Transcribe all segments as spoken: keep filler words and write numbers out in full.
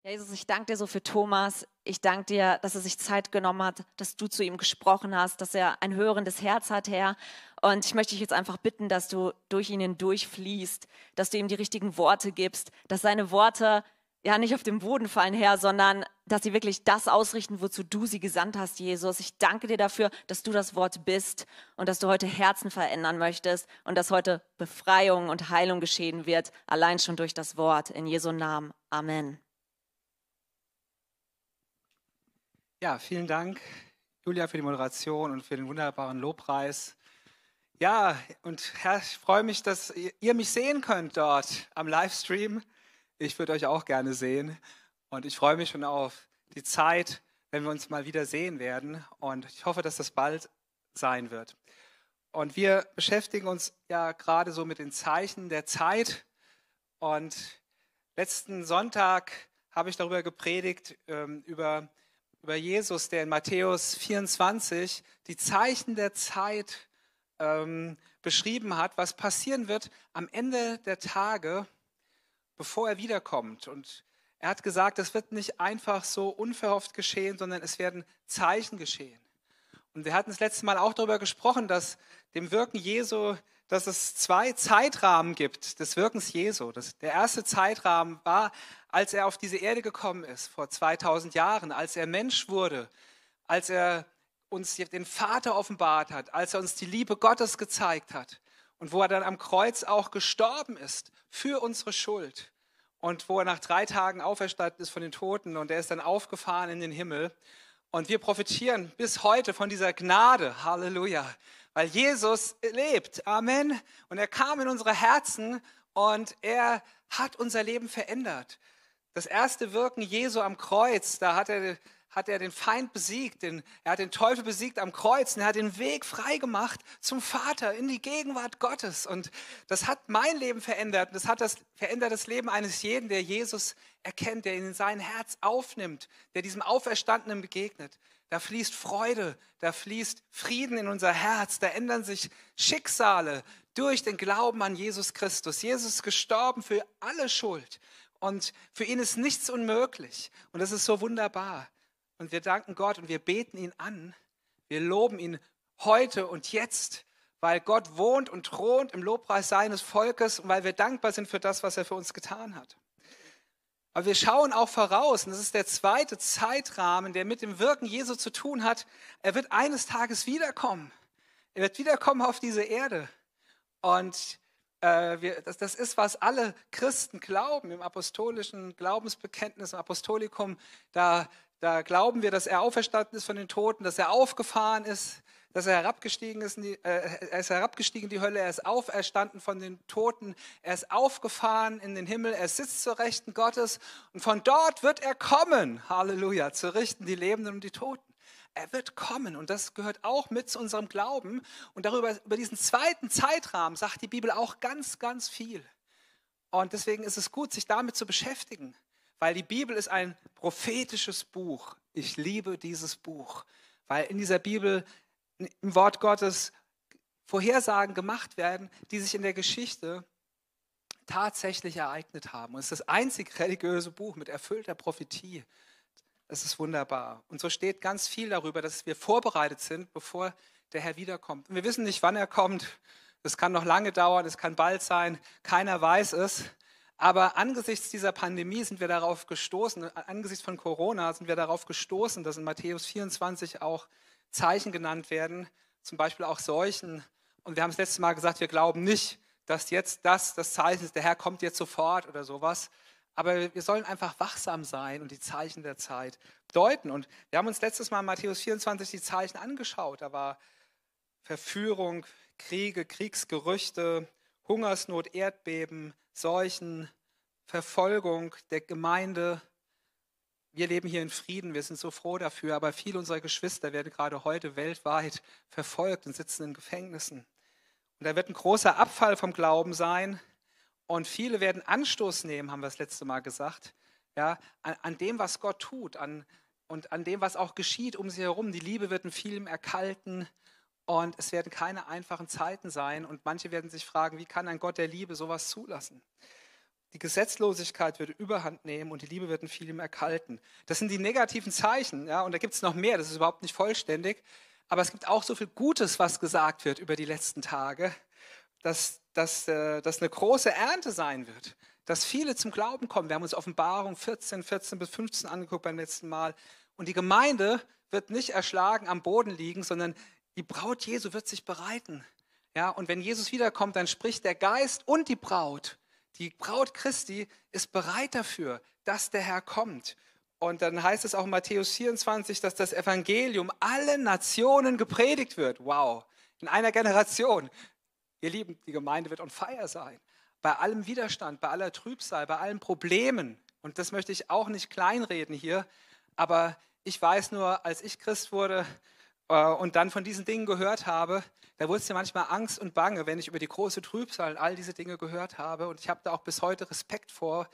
Ja, Jesus, ich danke dir so für Thomas. Ich danke dir, dass er sich Zeit genommen hat, dass du zu ihm gesprochen hast, dass er ein hörendes Herz hat, Herr. Und ich möchte dich jetzt einfach bitten, dass du durch ihn hindurchfließt, dass du ihm die richtigen Worte gibst, dass seine Worte ja nicht auf den Boden fallen, Herr, sondern dass sie wirklich das ausrichten, wozu du sie gesandt hast, Jesus. Ich danke dir dafür, dass du das Wort bist und dass du heute Herzen verändern möchtest und dass heute Befreiung und Heilung geschehen wird, allein schon durch das Wort. In Jesu Namen. Amen. Ja, vielen Dank, Julia, für die Moderation und für den wunderbaren Lobpreis. Ja, und Herr, ich freue mich, dass ihr mich sehen könnt dort am Livestream. Ich würde euch auch gerne sehen und ich freue mich schon auf die Zeit, wenn wir uns mal wieder sehen werden und ich hoffe, dass das bald sein wird. Und wir beschäftigen uns ja gerade so mit den Zeichen der Zeit und letzten Sonntag habe ich darüber gepredigt, ähm, über über Jesus, der in Matthäus vierundzwanzig die Zeichen der Zeit ähm, beschrieben hat, was passieren wird am Ende der Tage, bevor er wiederkommt. Und er hat gesagt, es wird nicht einfach so unverhofft geschehen, sondern es werden Zeichen geschehen. Und wir hatten das letzte Mal auch darüber gesprochen, dass dem Wirken Jesu, dass es zwei Zeitrahmen gibt des Wirkens Jesu. Das, der erste Zeitrahmen war, als er auf diese Erde gekommen ist, vor zweitausend Jahren, als er Mensch wurde, als er uns den Vater offenbart hat, als er uns die Liebe Gottes gezeigt hat und wo er dann am Kreuz auch gestorben ist für unsere Schuld und wo er nach drei Tagen auferstanden ist von den Toten und er ist dann aufgefahren in den Himmel. Und wir profitieren bis heute von dieser Gnade, Halleluja, weil Jesus lebt, Amen. Und er kam in unsere Herzen und er hat unser Leben verändert. Das erste Wirken Jesu am Kreuz, da hat er, hat er den Feind besiegt, den, er hat den Teufel besiegt am Kreuz und er hat den Weg freigemacht zum Vater, in die Gegenwart Gottes. Und das hat mein Leben verändert. Das hat das verändert das Leben eines jeden, der Jesus erkennt, der ihn in sein Herz aufnimmt, der diesem Auferstandenen begegnet. Da fließt Freude, da fließt Frieden in unser Herz, da ändern sich Schicksale durch den Glauben an Jesus Christus. Jesus ist gestorben für alle Schuld. Und für ihn ist nichts unmöglich. Und das ist so wunderbar. Und wir danken Gott und wir beten ihn an. Wir loben ihn heute und jetzt, weil Gott wohnt und thront im Lobpreis seines Volkes und weil wir dankbar sind für das, was er für uns getan hat. Aber wir schauen auch voraus, und das ist der zweite Zeitrahmen, der mit dem Wirken Jesu zu tun hat. Er wird eines Tages wiederkommen. Er wird wiederkommen auf diese Erde. Und äh, wir, das, das ist, was alle Christen glauben im apostolischen Glaubensbekenntnis, im Apostolikum. Da, da glauben wir, dass er auferstanden ist von den Toten, dass er aufgefahren ist, dass er herabgestiegen ist in die, äh, er ist herabgestiegen in die Hölle, er ist auferstanden von den Toten, er ist aufgefahren in den Himmel, er sitzt zur Rechten Gottes und von dort wird er kommen, Halleluja, zu richten die Lebenden und die Toten. Er wird kommen und das gehört auch mit zu unserem Glauben und darüber, über diesen zweiten Zeitrahmen sagt die Bibel auch ganz, ganz viel. Und deswegen ist es gut, sich damit zu beschäftigen, weil die Bibel ist ein prophetisches Buch. Ich liebe dieses Buch, weil in dieser Bibel im Wort Gottes Vorhersagen gemacht werden, die sich in der Geschichte tatsächlich ereignet haben. Und es ist das einzig religiöse Buch mit erfüllter Prophetie. Das ist wunderbar. Und so steht ganz viel darüber, dass wir vorbereitet sind, bevor der Herr wiederkommt. Und wir wissen nicht, wann er kommt. Das kann noch lange dauern, es kann bald sein. Keiner weiß es. Aber angesichts dieser Pandemie sind wir darauf gestoßen, angesichts von Corona sind wir darauf gestoßen, dass in Matthäus vierundzwanzig auch Zeichen genannt werden, zum Beispiel auch Seuchen. Und wir haben das letzte Mal gesagt, wir glauben nicht, dass jetzt das das Zeichen ist, der Herr kommt jetzt sofort oder sowas. Aber wir sollen einfach wachsam sein und die Zeichen der Zeit deuten. Und wir haben uns letztes Mal in Matthäus vierundzwanzig die Zeichen angeschaut. Da war Verführung, Kriege, Kriegsgerüchte, Hungersnot, Erdbeben, Seuchen, Verfolgung der Gemeinde. Wir leben hier in Frieden, wir sind so froh dafür, aber viele unserer Geschwister werden gerade heute weltweit verfolgt und sitzen in Gefängnissen. Und da wird ein großer Abfall vom Glauben sein und viele werden Anstoß nehmen, haben wir das letzte Mal gesagt, ja, an, an dem, was Gott tut an, und an dem, was auch geschieht um sie herum. Die Liebe wird in vielem erkalten und es werden keine einfachen Zeiten sein und manche werden sich fragen, wie kann ein Gott der Liebe sowas zulassen? die Gesetzlosigkeit wird Überhand nehmen und die Liebe wird in vielem erkalten. Das sind die negativen Zeichen, ja, und da gibt es noch mehr, das ist überhaupt nicht vollständig. Aber es gibt auch so viel Gutes, was gesagt wird über die letzten Tage, dass das äh, dass eine große Ernte sein wird, dass viele zum Glauben kommen. Wir haben uns Offenbarung vierzehn, vierzehn bis fünfzehn angeguckt beim letzten Mal. Und die Gemeinde wird nicht erschlagen am Boden liegen, sondern die Braut Jesu wird sich bereiten. Ja, und wenn Jesus wiederkommt, dann spricht der Geist und die Braut. Die Braut Christi ist bereit dafür, dass der Herr kommt. Und dann heißt es auch in Matthäus vierundzwanzig, dass das Evangelium allen Nationen gepredigt wird. Wow, in einer Generation. Ihr Lieben, die Gemeinde wird on fire sein. Bei allem Widerstand, bei aller Trübsal, bei allen Problemen. Und das möchte ich auch nicht kleinreden hier. Aber ich weiß nur, als ich Christ wurde äh, und dann von diesen Dingen gehört habe, da wurde es mir manchmal Angst und Bange, wenn ich über die große Trübsal und all diese Dinge gehört habe. Und ich habe da auch bis heute Respekt vor.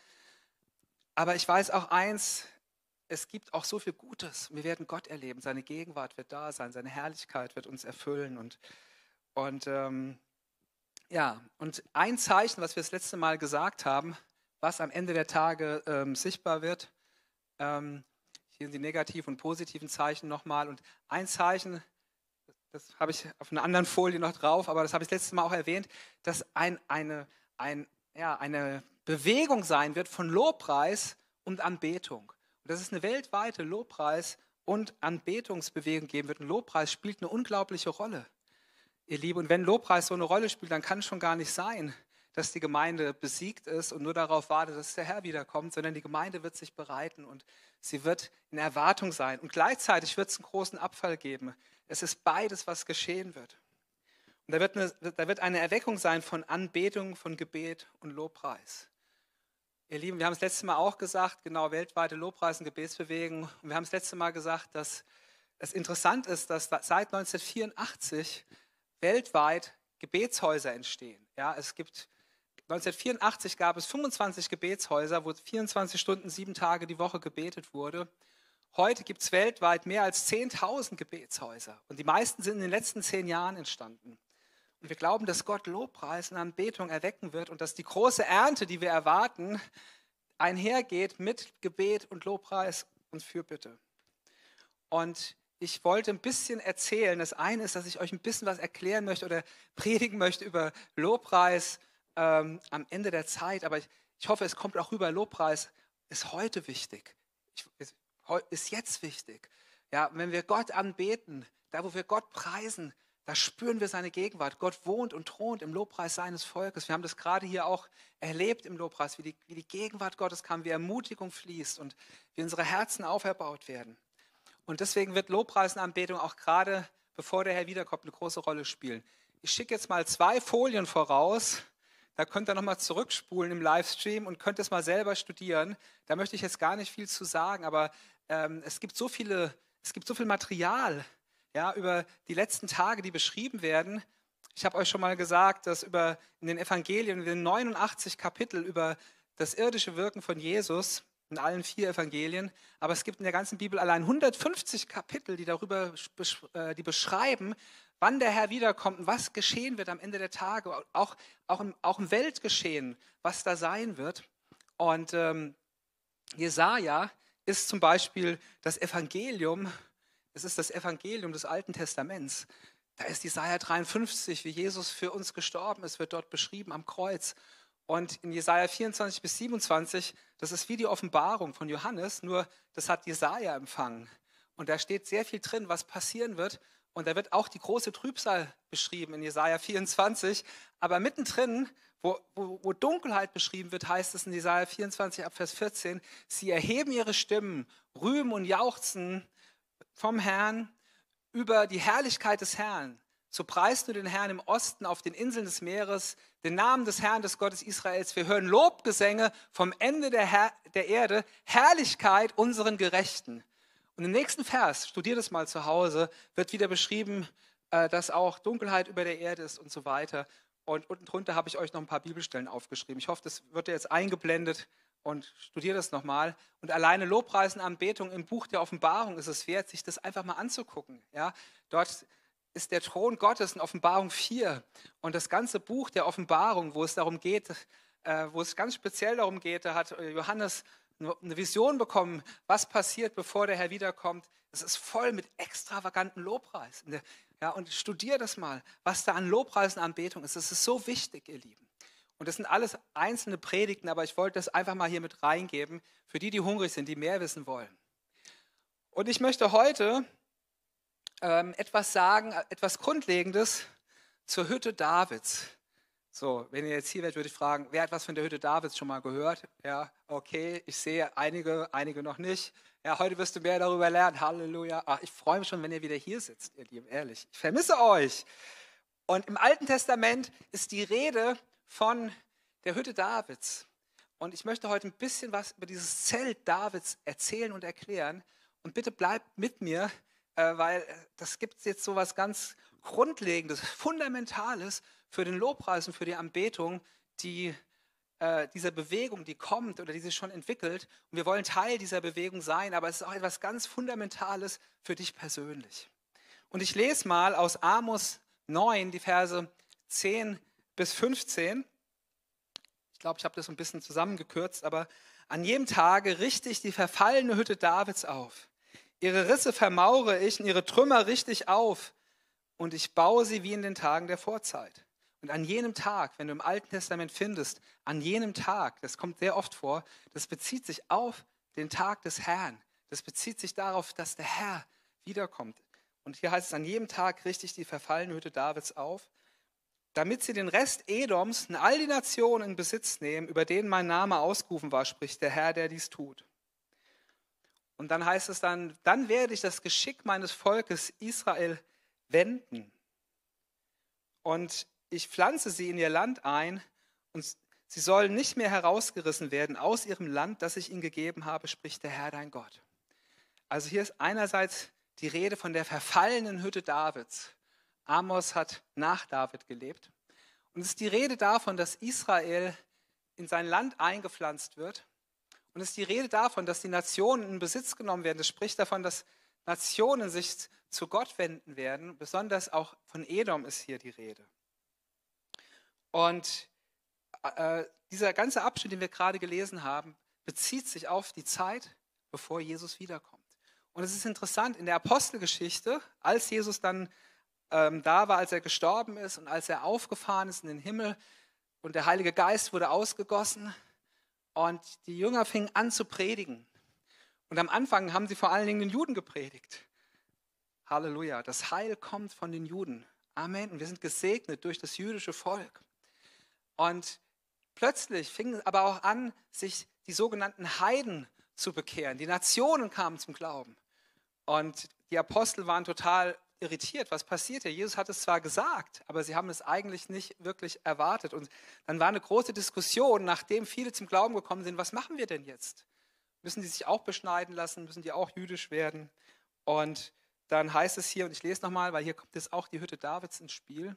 Aber ich weiß auch eins, es gibt auch so viel Gutes. Wir werden Gott erleben. Seine Gegenwart wird da sein. Seine Herrlichkeit wird uns erfüllen. Und, und ähm, ja, und ein Zeichen, was wir das letzte Mal gesagt haben, was am Ende der Tage ähm, sichtbar wird, ähm, hier sind die negativen und positiven Zeichen nochmal. Und ein Zeichen, das habe ich auf einer anderen Folie noch drauf, aber das habe ich das letzte Mal auch erwähnt, dass ein, eine, ein, ja, eine Bewegung sein wird von Lobpreis und Anbetung. Und dass es eine weltweite Lobpreis- und Anbetungsbewegung geben wird. Und Lobpreis spielt eine unglaubliche Rolle, ihr Lieben. Und wenn Lobpreis so eine Rolle spielt, dann kann es schon gar nicht sein, dass die Gemeinde besiegt ist und nur darauf wartet, dass der Herr wiederkommt, sondern die Gemeinde wird sich bereiten und sie wird in Erwartung sein. Und gleichzeitig wird es einen großen Abfall geben. Es ist beides, was geschehen wird. Und da wird eine, da wird eine Erweckung sein von Anbetung, von Gebet und Lobpreis. Ihr Lieben, wir haben das letzte Mal auch gesagt, genau, weltweite Lobpreis- und Gebetsbewegung. Und wir haben das letzte Mal gesagt, dass es interessant ist, dass seit neunzehnhundertvierundachtzig weltweit Gebetshäuser entstehen. Ja, es gibt, neunzehnhundertvierundachtzig gab es fünfundzwanzig Gebetshäuser, wo vierundzwanzig Stunden, sieben Tage die Woche gebetet wurde. Heute gibt es weltweit mehr als zehntausend Gebetshäuser. Und die meisten sind in den letzten zehn Jahren entstanden. Und wir glauben, dass Gott Lobpreis und Anbetung erwecken wird und dass die große Ernte, die wir erwarten, einhergeht mit Gebet und Lobpreis und Fürbitte. Und ich wollte ein bisschen erzählen. Das eine ist, dass ich euch ein bisschen was erklären möchte oder predigen möchte über Lobpreis ähm, am Ende der Zeit. Aber ich, ich hoffe, es kommt auch rüber, Lobpreis ist heute wichtig, ich, ist, ist jetzt wichtig. Ja, wenn wir Gott anbeten, da wo wir Gott preisen, da spüren wir seine Gegenwart. Gott wohnt und thront im Lobpreis seines Volkes. Wir haben das gerade hier auch erlebt im Lobpreis, wie die, wie die Gegenwart Gottes kam, wie Ermutigung fließt und wie unsere Herzen auferbaut werden. Und deswegen wird Lobpreis und Anbetung auch gerade, bevor der Herr wiederkommt, eine große Rolle spielen. Ich schicke jetzt mal zwei Folien voraus. Da könnt ihr nochmal zurückspulen im Livestream und könnt es mal selber studieren. Da möchte ich jetzt gar nicht viel zu sagen, aber ähm, es gibt so viele, es gibt so viel Material, ja, über die letzten Tage, die beschrieben werden. Ich habe euch schon mal gesagt, dass über in den Evangelien, in den neunundachtzig Kapitel über das irdische Wirken von Jesus, in allen vier Evangelien, aber es gibt in der ganzen Bibel allein hundertfünfzig Kapitel, die darüber die beschreiben, wann der Herr wiederkommt und was geschehen wird am Ende der Tage, auch, auch, im, auch im Weltgeschehen, was da sein wird. Und ähm, Jesaja ist zum Beispiel das Evangelium. Es ist das Evangelium des Alten Testaments. Da ist Jesaja dreiundfünfzig, wie Jesus für uns gestorben ist, wird dort beschrieben am Kreuz. Und in Jesaja vierundzwanzig bis siebenundzwanzig, das ist wie die Offenbarung von Johannes, nur das hat Jesaja empfangen. Und da steht sehr viel drin, was passieren wird. Und da wird auch die große Trübsal beschrieben in Jesaja vierundzwanzig. Aber mittendrin, wo, wo, wo Dunkelheit beschrieben wird, heißt es in Jesaja vierundzwanzig ab Vers vierzehn, sie erheben ihre Stimmen, rühmen und jauchzen vom Herrn über die Herrlichkeit des Herrn. So preist du den Herrn im Osten auf den Inseln des Meeres, den Namen des Herrn, des Gottes Israels. Wir hören Lobgesänge vom Ende der, Her- der Erde, Herrlichkeit unseren Gerechten. Und im nächsten Vers, studiert es mal zu Hause, wird wieder beschrieben, äh, dass auch Dunkelheit über der Erde ist und so weiter. Und unten drunter habe ich euch noch ein paar Bibelstellen aufgeschrieben. Ich hoffe, das wird jetzt eingeblendet und studiert es nochmal. Und alleine Lobpreis und Anbetung im Buch der Offenbarung ist es wert, sich das einfach mal anzugucken. Ja? Dort ist der Thron Gottes in Offenbarung vier. Und das ganze Buch der Offenbarung, wo es darum geht, äh, wo es ganz speziell darum geht, da hat Johannes eine Vision bekommen, was passiert, bevor der Herr wiederkommt. Es ist voll mit extravaganten Lobpreis. Ja, und studier das mal, was da an Lobpreis und Anbetung ist. Das ist so wichtig, ihr Lieben. Und das sind alles einzelne Predigten, aber ich wollte das einfach mal hier mit reingeben, für die, die hungrig sind, die mehr wissen wollen. Und ich möchte heute ähm, etwas sagen, etwas Grundlegendes zur Hütte Davids. So, wenn ihr jetzt hier wärt, würde ich fragen, wer hat was von der Hütte Davids schon mal gehört? Ja, okay, ich sehe einige, einige noch nicht. Ja, heute wirst du mehr darüber lernen. Halleluja. Ach, ich freue mich schon, wenn ihr wieder hier sitzt, ihr Lieben, ehrlich. Ich vermisse euch. Und im Alten Testament ist die Rede von der Hütte Davids. Und ich möchte heute ein bisschen was über dieses Zelt Davids erzählen und erklären. Und bitte bleibt mit mir, äh, weil das gibt jetzt so was ganz Grundlegendes, Fundamentales für den Lobpreis und für die Anbetung, die, äh, diese Bewegung, die kommt oder die sich schon entwickelt. Und wir wollen Teil dieser Bewegung sein, aber es ist auch etwas ganz Fundamentales für dich persönlich. Und ich lese mal aus Amos neun, die Verse zehn bis fünfzehn. Ich glaube, ich habe das ein bisschen zusammengekürzt, aber an jedem Tage richte ich die verfallene Hütte Davids auf. Ihre Risse vermaure ich und ihre Trümmer richte ich auf und ich baue sie wie in den Tagen der Vorzeit. Und an jenem Tag, wenn du im Alten Testament findest, an jenem Tag, das kommt sehr oft vor, das bezieht sich auf den Tag des Herrn. Das bezieht sich darauf, dass der Herr wiederkommt. Und hier heißt es, an jedem Tag richte ich die verfallene Hütte Davids auf, damit sie den Rest Edoms und all die Nationen in Besitz nehmen, über denen mein Name ausgerufen war, spricht der Herr, der dies tut. Und dann heißt es dann, dann werde ich das Geschick meines Volkes Israel wenden. Und ich pflanze sie in ihr Land ein und sie sollen nicht mehr herausgerissen werden aus ihrem Land, das ich ihnen gegeben habe, spricht der Herr, dein Gott. Also hier ist einerseits die Rede von der verfallenen Hütte Davids. Amos hat nach David gelebt. Und es ist die Rede davon, dass Israel in sein Land eingepflanzt wird. Und es ist die Rede davon, dass die Nationen in Besitz genommen werden. Das spricht davon, dass Nationen sich zu Gott wenden werden. Besonders auch von Edom ist hier die Rede. Und äh, dieser ganze Abschnitt, den wir gerade gelesen haben, bezieht sich auf die Zeit, bevor Jesus wiederkommt. Und es ist interessant, in der Apostelgeschichte, als Jesus dann ähm, da war, als er gestorben ist und als er aufgefahren ist in den Himmel und der Heilige Geist wurde ausgegossen und die Jünger fingen an zu predigen. Und am Anfang haben sie vor allen Dingen den Juden gepredigt. Halleluja, das Heil kommt von den Juden. Amen. Und wir sind gesegnet durch das jüdische Volk. Und plötzlich fingen aber auch an, sich die sogenannten Heiden zu bekehren. Die Nationen kamen zum Glauben. Und die Apostel waren total irritiert. Was passiert hier? Jesus hat es zwar gesagt, aber sie haben es eigentlich nicht wirklich erwartet. Und dann war eine große Diskussion, nachdem viele zum Glauben gekommen sind, was machen wir denn jetzt? Müssen die sich auch beschneiden lassen? Müssen die auch jüdisch werden? Und dann heißt es hier, und ich lese nochmal, weil hier kommt jetzt auch die Hütte Davids ins Spiel.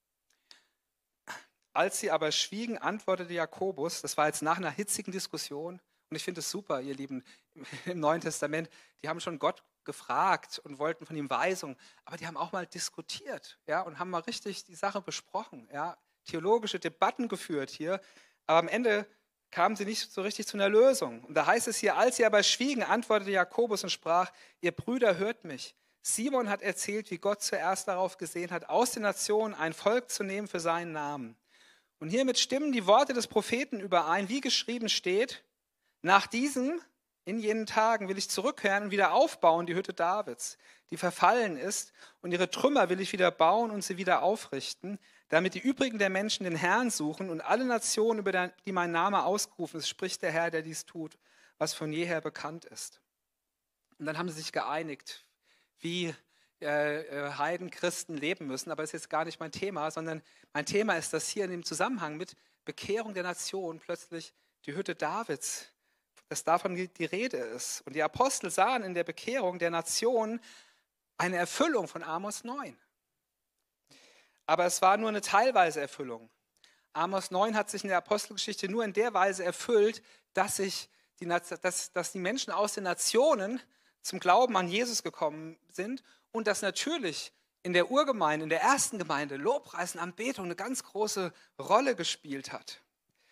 Als sie aber schwiegen, antwortete Jakobus, das war jetzt nach einer hitzigen Diskussion, und ich finde es super, ihr Lieben, im Neuen Testament, die haben schon Gott gefragt und wollten von ihm Weisung, aber die haben auch mal diskutiert, ja, und haben mal richtig die Sache besprochen, ja, theologische Debatten geführt hier, aber am Ende kamen sie nicht so richtig zu einer Lösung. Und da heißt es hier, als sie aber schwiegen, antwortete Jakobus und sprach, ihr Brüder, hört mich. Simon hat erzählt, wie Gott zuerst darauf gesehen hat, aus den Nationen ein Volk zu nehmen für seinen Namen. Und hiermit stimmen die Worte des Propheten überein, wie geschrieben steht, nach diesem, in jenen Tagen will ich zurückkehren und wieder aufbauen die Hütte Davids, die verfallen ist, und ihre Trümmer will ich wieder bauen und sie wieder aufrichten, damit die übrigen der Menschen den Herrn suchen und alle Nationen, über die mein Name ausgerufen ist, spricht der Herr, der dies tut, was von jeher bekannt ist. Und dann haben sie sich geeinigt, wie äh, Heiden, Christen leben müssen, aber das ist jetzt gar nicht mein Thema, sondern mein Thema ist, dass hier in dem Zusammenhang mit Bekehrung der Nation plötzlich die Hütte Davids, dass davon die Rede ist. Und die Apostel sahen in der Bekehrung der Nation eine Erfüllung von Amos neun. Aber es war nur eine teilweise Erfüllung. Amos neun hat sich in der Apostelgeschichte nur in der Weise erfüllt, dass, sich die, dass, dass die Menschen aus den Nationen zum Glauben an Jesus gekommen sind und dass natürlich in der Urgemeinde, in der ersten Gemeinde, Lobpreis und Anbetung eine ganz große Rolle gespielt hat.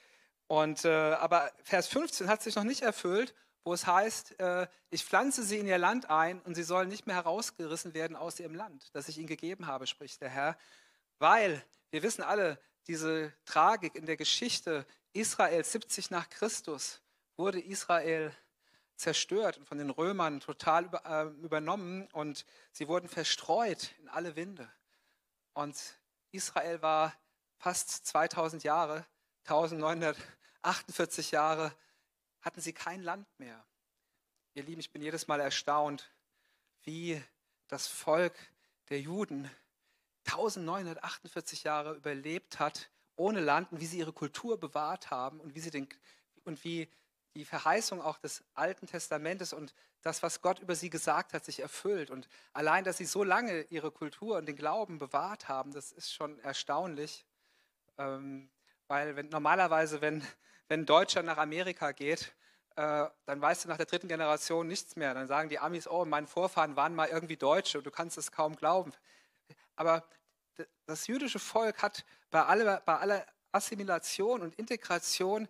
Und, äh, aber Vers fünfzehn hat sich noch nicht erfüllt, wo es heißt, äh, ich pflanze sie in ihr Land ein und sie sollen nicht mehr herausgerissen werden aus ihrem Land, das ich ihnen gegeben habe, spricht der Herr. Weil wir wissen alle, diese Tragik in der Geschichte Israels, siebzig nach Christus, wurde Israel zerstört und von den Römern total über, äh, übernommen und sie wurden verstreut in alle Winde. Und Israel war fast zweitausend Jahre, neunzehnhundertachtundvierzig Jahre, hatten sie kein Land mehr. Ihr Lieben, ich bin jedes Mal erstaunt, wie das Volk der Juden neunzehnhundertachtundvierzig Jahre überlebt hat, ohne Land, und wie sie ihre Kultur bewahrt haben und wie, sie den, und wie die Verheißung auch des Alten Testamentes und das, was Gott über sie gesagt hat, sich erfüllt. Und allein, dass sie so lange ihre Kultur und den Glauben bewahrt haben, das ist schon erstaunlich. Ähm, weil wenn, normalerweise, wenn, wenn ein Deutscher nach Amerika geht, äh, dann weißt du nach der dritten Generation nichts mehr. Dann sagen die Amis, oh, meine Vorfahren waren mal irgendwie Deutsche und du kannst es kaum glauben. Aber das jüdische Volk hat bei aller, bei aller Assimilation und Integration,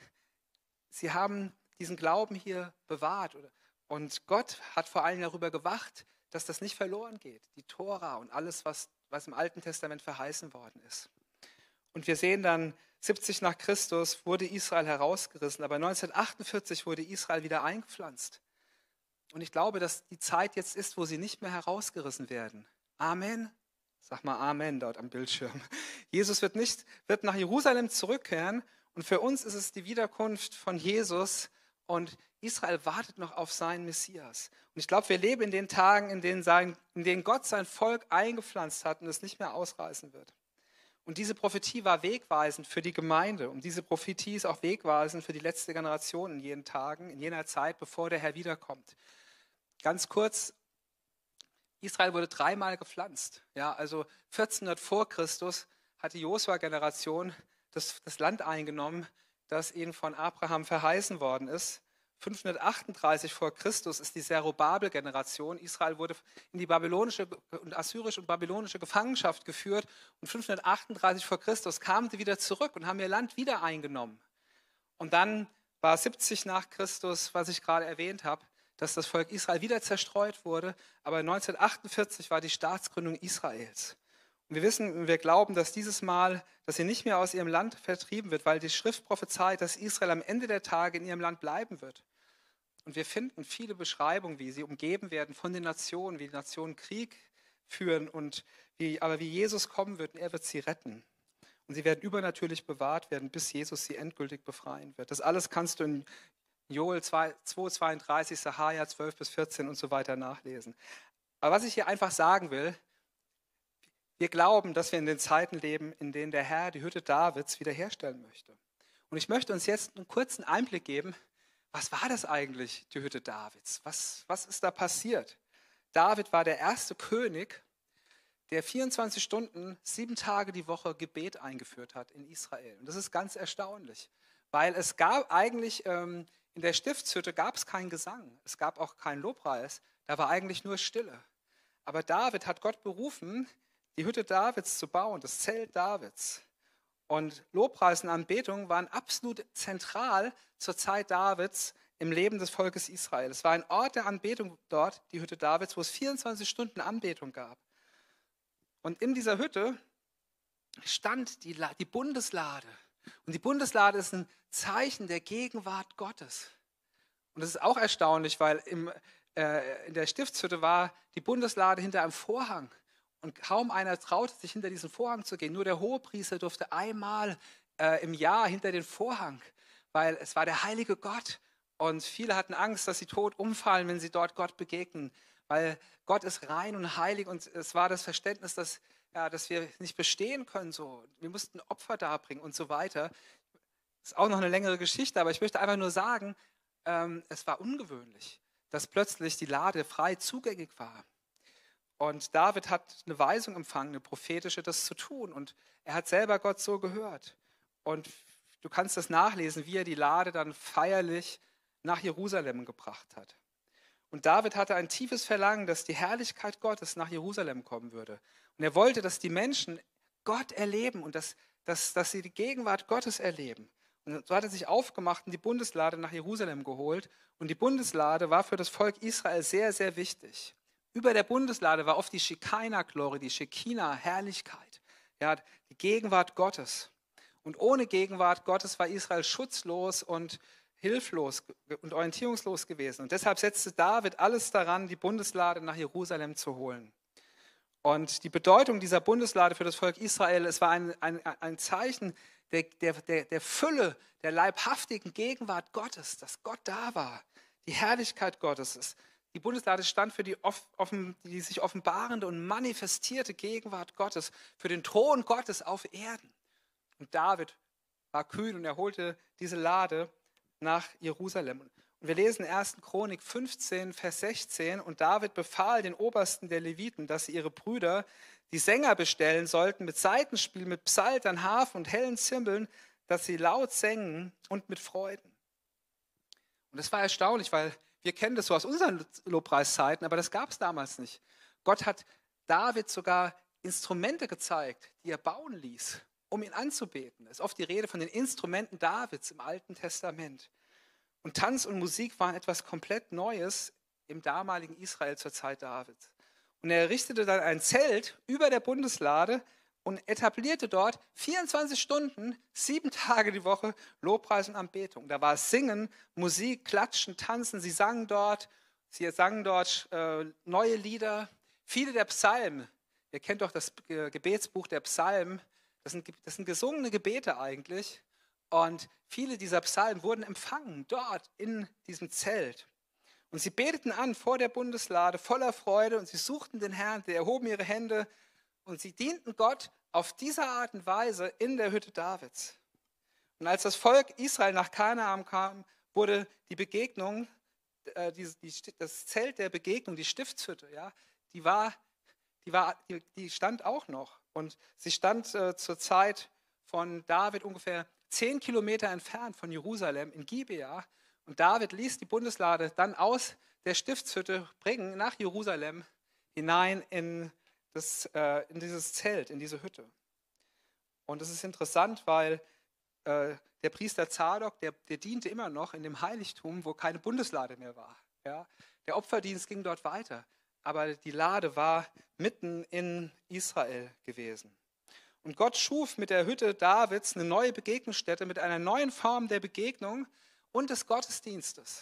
sie haben diesen Glauben hier bewahrt. Und Gott hat vor allem darüber gewacht, dass das nicht verloren geht. Die Tora und alles, was, was im Alten Testament verheißen worden ist. Und wir sehen dann, siebzig nach Christus wurde Israel herausgerissen, aber neunzehnhundertachtundvierzig wurde Israel wieder eingepflanzt. Und ich glaube, dass die Zeit jetzt ist, wo sie nicht mehr herausgerissen werden. Amen. Sag mal Amen dort am Bildschirm. Jesus wird nicht, wird nach Jerusalem zurückkehren und für uns ist es die Wiederkunft von Jesus und Israel wartet noch auf seinen Messias. Und ich glaube, wir leben in den Tagen, in denen, sein, in denen Gott sein Volk eingepflanzt hat und es nicht mehr ausreißen wird. Und diese Prophetie war wegweisend für die Gemeinde und diese Prophetie ist auch wegweisend für die letzte Generation in jenen Tagen, in jener Zeit, bevor der Herr wiederkommt. Ganz kurz, Israel wurde dreimal gepflanzt. Ja, also vierzehnhundert vor Christus hat die Josua-Generation das, das Land eingenommen, das ihnen von Abraham verheißen worden ist. fünfhundertachtunddreißig vor Christus ist die Zerubabel-Generation. Israel wurde in die babylonische und assyrische und babylonische Gefangenschaft geführt und fünfhundertachtunddreißig vor Christus kamen sie wieder zurück und haben ihr Land wieder eingenommen. Und dann war siebzig nach Christus, was ich gerade erwähnt habe, dass das Volk Israel wieder zerstreut wurde, aber neunzehnhundertachtundvierzig war die Staatsgründung Israels. Und wir wissen, wir glauben, dass dieses Mal, dass sie nicht mehr aus ihrem Land vertrieben wird, weil die Schrift prophezeit, dass Israel am Ende der Tage in ihrem Land bleiben wird. Und wir finden viele Beschreibungen, wie sie umgeben werden von den Nationen, wie die Nationen Krieg führen, und wie, aber wie Jesus kommen wird und er wird sie retten. Und sie werden übernatürlich bewahrt werden, bis Jesus sie endgültig befreien wird. Das alles kannst du in Joel zwei, zweiunddreißig, Sacharja zwölf bis vierzehn und so weiter nachlesen. Aber was ich hier einfach sagen will, wir glauben, dass wir in den Zeiten leben, in denen der Herr die Hütte Davids wiederherstellen möchte. Und ich möchte uns jetzt einen kurzen Einblick geben, was war das eigentlich, die Hütte Davids? Was, was ist da passiert? David war der erste König, der vierundzwanzig Stunden, sieben Tage die Woche Gebet eingeführt hat in Israel. Und das ist ganz erstaunlich, weil es gab eigentlich, ähm, in der Stiftshütte gab es keinen Gesang, es gab auch keinen Lobpreis, da war eigentlich nur Stille. Aber David hat Gott berufen, die Hütte Davids zu bauen, das Zelt Davids. Und Lobpreis und Anbetung waren absolut zentral zur Zeit Davids im Leben des Volkes Israel. Es war ein Ort der Anbetung dort, die Hütte Davids, wo es vierundzwanzig Stunden Anbetung gab. Und in dieser Hütte stand die, die Bundeslade. Und die Bundeslade ist ein Zeichen der Gegenwart Gottes. Und das ist auch erstaunlich, weil im, äh, in der Stiftshütte war die Bundeslade hinter einem Vorhang. Und kaum einer traute sich, hinter diesen Vorhang zu gehen. Nur der Hohepriester durfte einmal äh, im Jahr hinter den Vorhang, weil es war der heilige Gott. Und viele hatten Angst, dass sie tot umfallen, wenn sie dort Gott begegnen. Weil Gott ist rein und heilig und es war das Verständnis, dass, ja, dass wir nicht bestehen können. So. Wir mussten Opfer darbringen und so weiter. Das ist auch noch eine längere Geschichte, aber ich möchte einfach nur sagen, ähm, es war ungewöhnlich, dass plötzlich die Lade frei zugänglich war. Und David hat eine Weisung empfangen, eine prophetische, das zu tun. Und er hat selber Gott so gehört. Und du kannst das nachlesen, wie er die Lade dann feierlich nach Jerusalem gebracht hat. Und David hatte ein tiefes Verlangen, dass die Herrlichkeit Gottes nach Jerusalem kommen würde. Und er wollte, dass die Menschen Gott erleben und dass, dass, dass sie die Gegenwart Gottes erleben. Und so hat er sich aufgemacht und die Bundeslade nach Jerusalem geholt. Und die Bundeslade war für das Volk Israel sehr, sehr wichtig. Über der Bundeslade war oft die Shekinah-Glorie, die Shekinah-Herrlichkeit, ja, die Gegenwart Gottes. Und ohne Gegenwart Gottes war Israel schutzlos und hilflos und orientierungslos gewesen. Und deshalb setzte David alles daran, die Bundeslade nach Jerusalem zu holen. Und die Bedeutung dieser Bundeslade für das Volk Israel, es war ein, ein, ein Zeichen der, der, der, der Fülle, der leibhaftigen Gegenwart Gottes, dass Gott da war, die Herrlichkeit Gottes. Die Bundeslade stand für die, offen, die sich offenbarende und manifestierte Gegenwart Gottes, für den Thron Gottes auf Erden. Und David war kühn und er holte diese Lade nach Jerusalem. Und wir lesen erste Chronik fünfzehn, Vers sechzehn. Und David befahl den Obersten der Leviten, dass sie ihre Brüder, die Sänger, bestellen sollten mit Saitenspiel, mit Psaltern, Harfen und hellen Zimbeln, dass sie laut sängen und mit Freuden. Und das war erstaunlich, weil wir kennen das so aus unseren Lobpreiszeiten, aber das gab es damals nicht. Gott hat David sogar Instrumente gezeigt, die er bauen ließ, um ihn anzubeten. Es ist oft die Rede von den Instrumenten Davids im Alten Testament. Und Tanz und Musik waren etwas komplett Neues im damaligen Israel zur Zeit Davids. Und er errichtete dann ein Zelt über der Bundeslade und etablierte dort vierundzwanzig Stunden, sieben Tage die Woche Lobpreis und Anbetung. Da war Singen, Musik, Klatschen, Tanzen. Sie sangen dort, sie sangen dort äh, neue Lieder. Viele der Psalmen, ihr kennt doch das Gebetsbuch der Psalmen, das sind, das sind gesungene Gebete eigentlich. Und viele dieser Psalmen wurden empfangen dort in diesem Zelt. Und sie beteten an vor der Bundeslade voller Freude und sie suchten den Herrn, sie erhoben ihre Hände und sie dienten Gott auf diese Art und Weise in der Hütte Davids. Und als das Volk Israel nach Kanaan kam, wurde die Begegnung, äh, die, die, das Zelt der Begegnung, die Stiftshütte, ja, die, war, die, war, die, die stand auch noch. Und sie stand äh, zur Zeit von David ungefähr zehn Kilometer entfernt von Jerusalem in Gibea. Und David ließ die Bundeslade dann aus der Stiftshütte bringen nach Jerusalem hinein in, das, äh, in dieses Zelt, in diese Hütte. Und das ist interessant, weil äh, der Priester Zadok, der, der diente immer noch in dem Heiligtum, wo keine Bundeslade mehr war. Ja? Der Opferdienst ging dort weiter, aber die Lade war mitten in Israel gewesen. Und Gott schuf mit der Hütte Davids eine neue Begegnungsstätte mit einer neuen Form der Begegnung und des Gottesdienstes.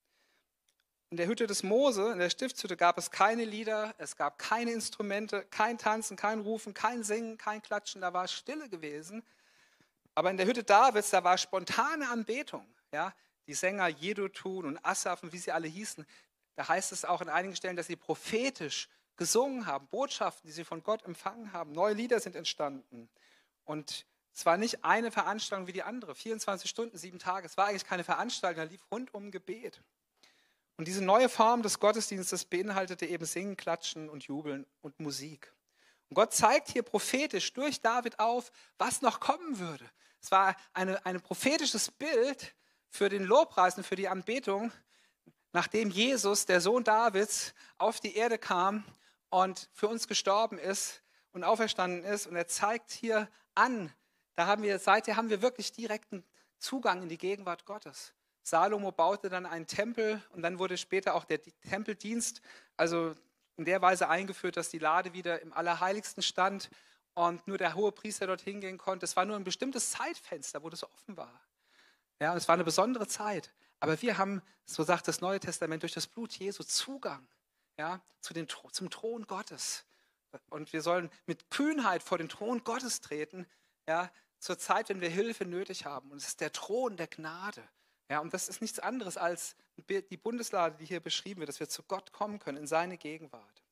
In der Hütte des Mose, in der Stiftshütte, gab es keine Lieder, es gab keine Instrumente, kein Tanzen, kein Rufen, kein Singen, kein Klatschen, da war Stille gewesen. Aber in der Hütte Davids, da war spontane Anbetung. Ja? Die Sänger Jedutun und Asaph und wie sie alle hießen, da heißt es auch in einigen Stellen, dass sie prophetisch gesungen haben, Botschaften, die sie von Gott empfangen haben. Neue Lieder sind entstanden. Und es war nicht eine Veranstaltung wie die andere, vierundzwanzig Stunden, sieben Tage. Es war eigentlich keine Veranstaltung, da lief rundum Gebet. Und diese neue Form des Gottesdienstes beinhaltete eben Singen, Klatschen und Jubeln und Musik. Und Gott zeigt hier prophetisch durch David auf, was noch kommen würde. Es war eine, ein prophetisches Bild für den Lobpreis und für die Anbetung, nachdem Jesus, der Sohn Davids, auf die Erde kam und für uns gestorben ist und auferstanden ist. Und er zeigt hier an, da haben wir, seither haben wir wirklich direkten Zugang in die Gegenwart Gottes. Salomo baute dann einen Tempel und dann wurde später auch der Tempeldienst, also in der Weise eingeführt, dass die Lade wieder im Allerheiligsten stand und nur der hohe Priester dort hingehen konnte. Es war nur ein bestimmtes Zeitfenster, wo das offen war. Ja, und es war eine besondere Zeit. Aber wir haben, so sagt das Neue Testament, durch das Blut Jesu Zugang, ja, zu den, zum Thron Gottes. Und wir sollen mit Kühnheit vor den Thron Gottes treten, ja, zur Zeit, wenn wir Hilfe nötig haben. Und es ist der Thron der Gnade. Ja, und das ist nichts anderes als die Bundeslade, die hier beschrieben wird, dass wir zu Gott kommen können, in seine Gegenwart.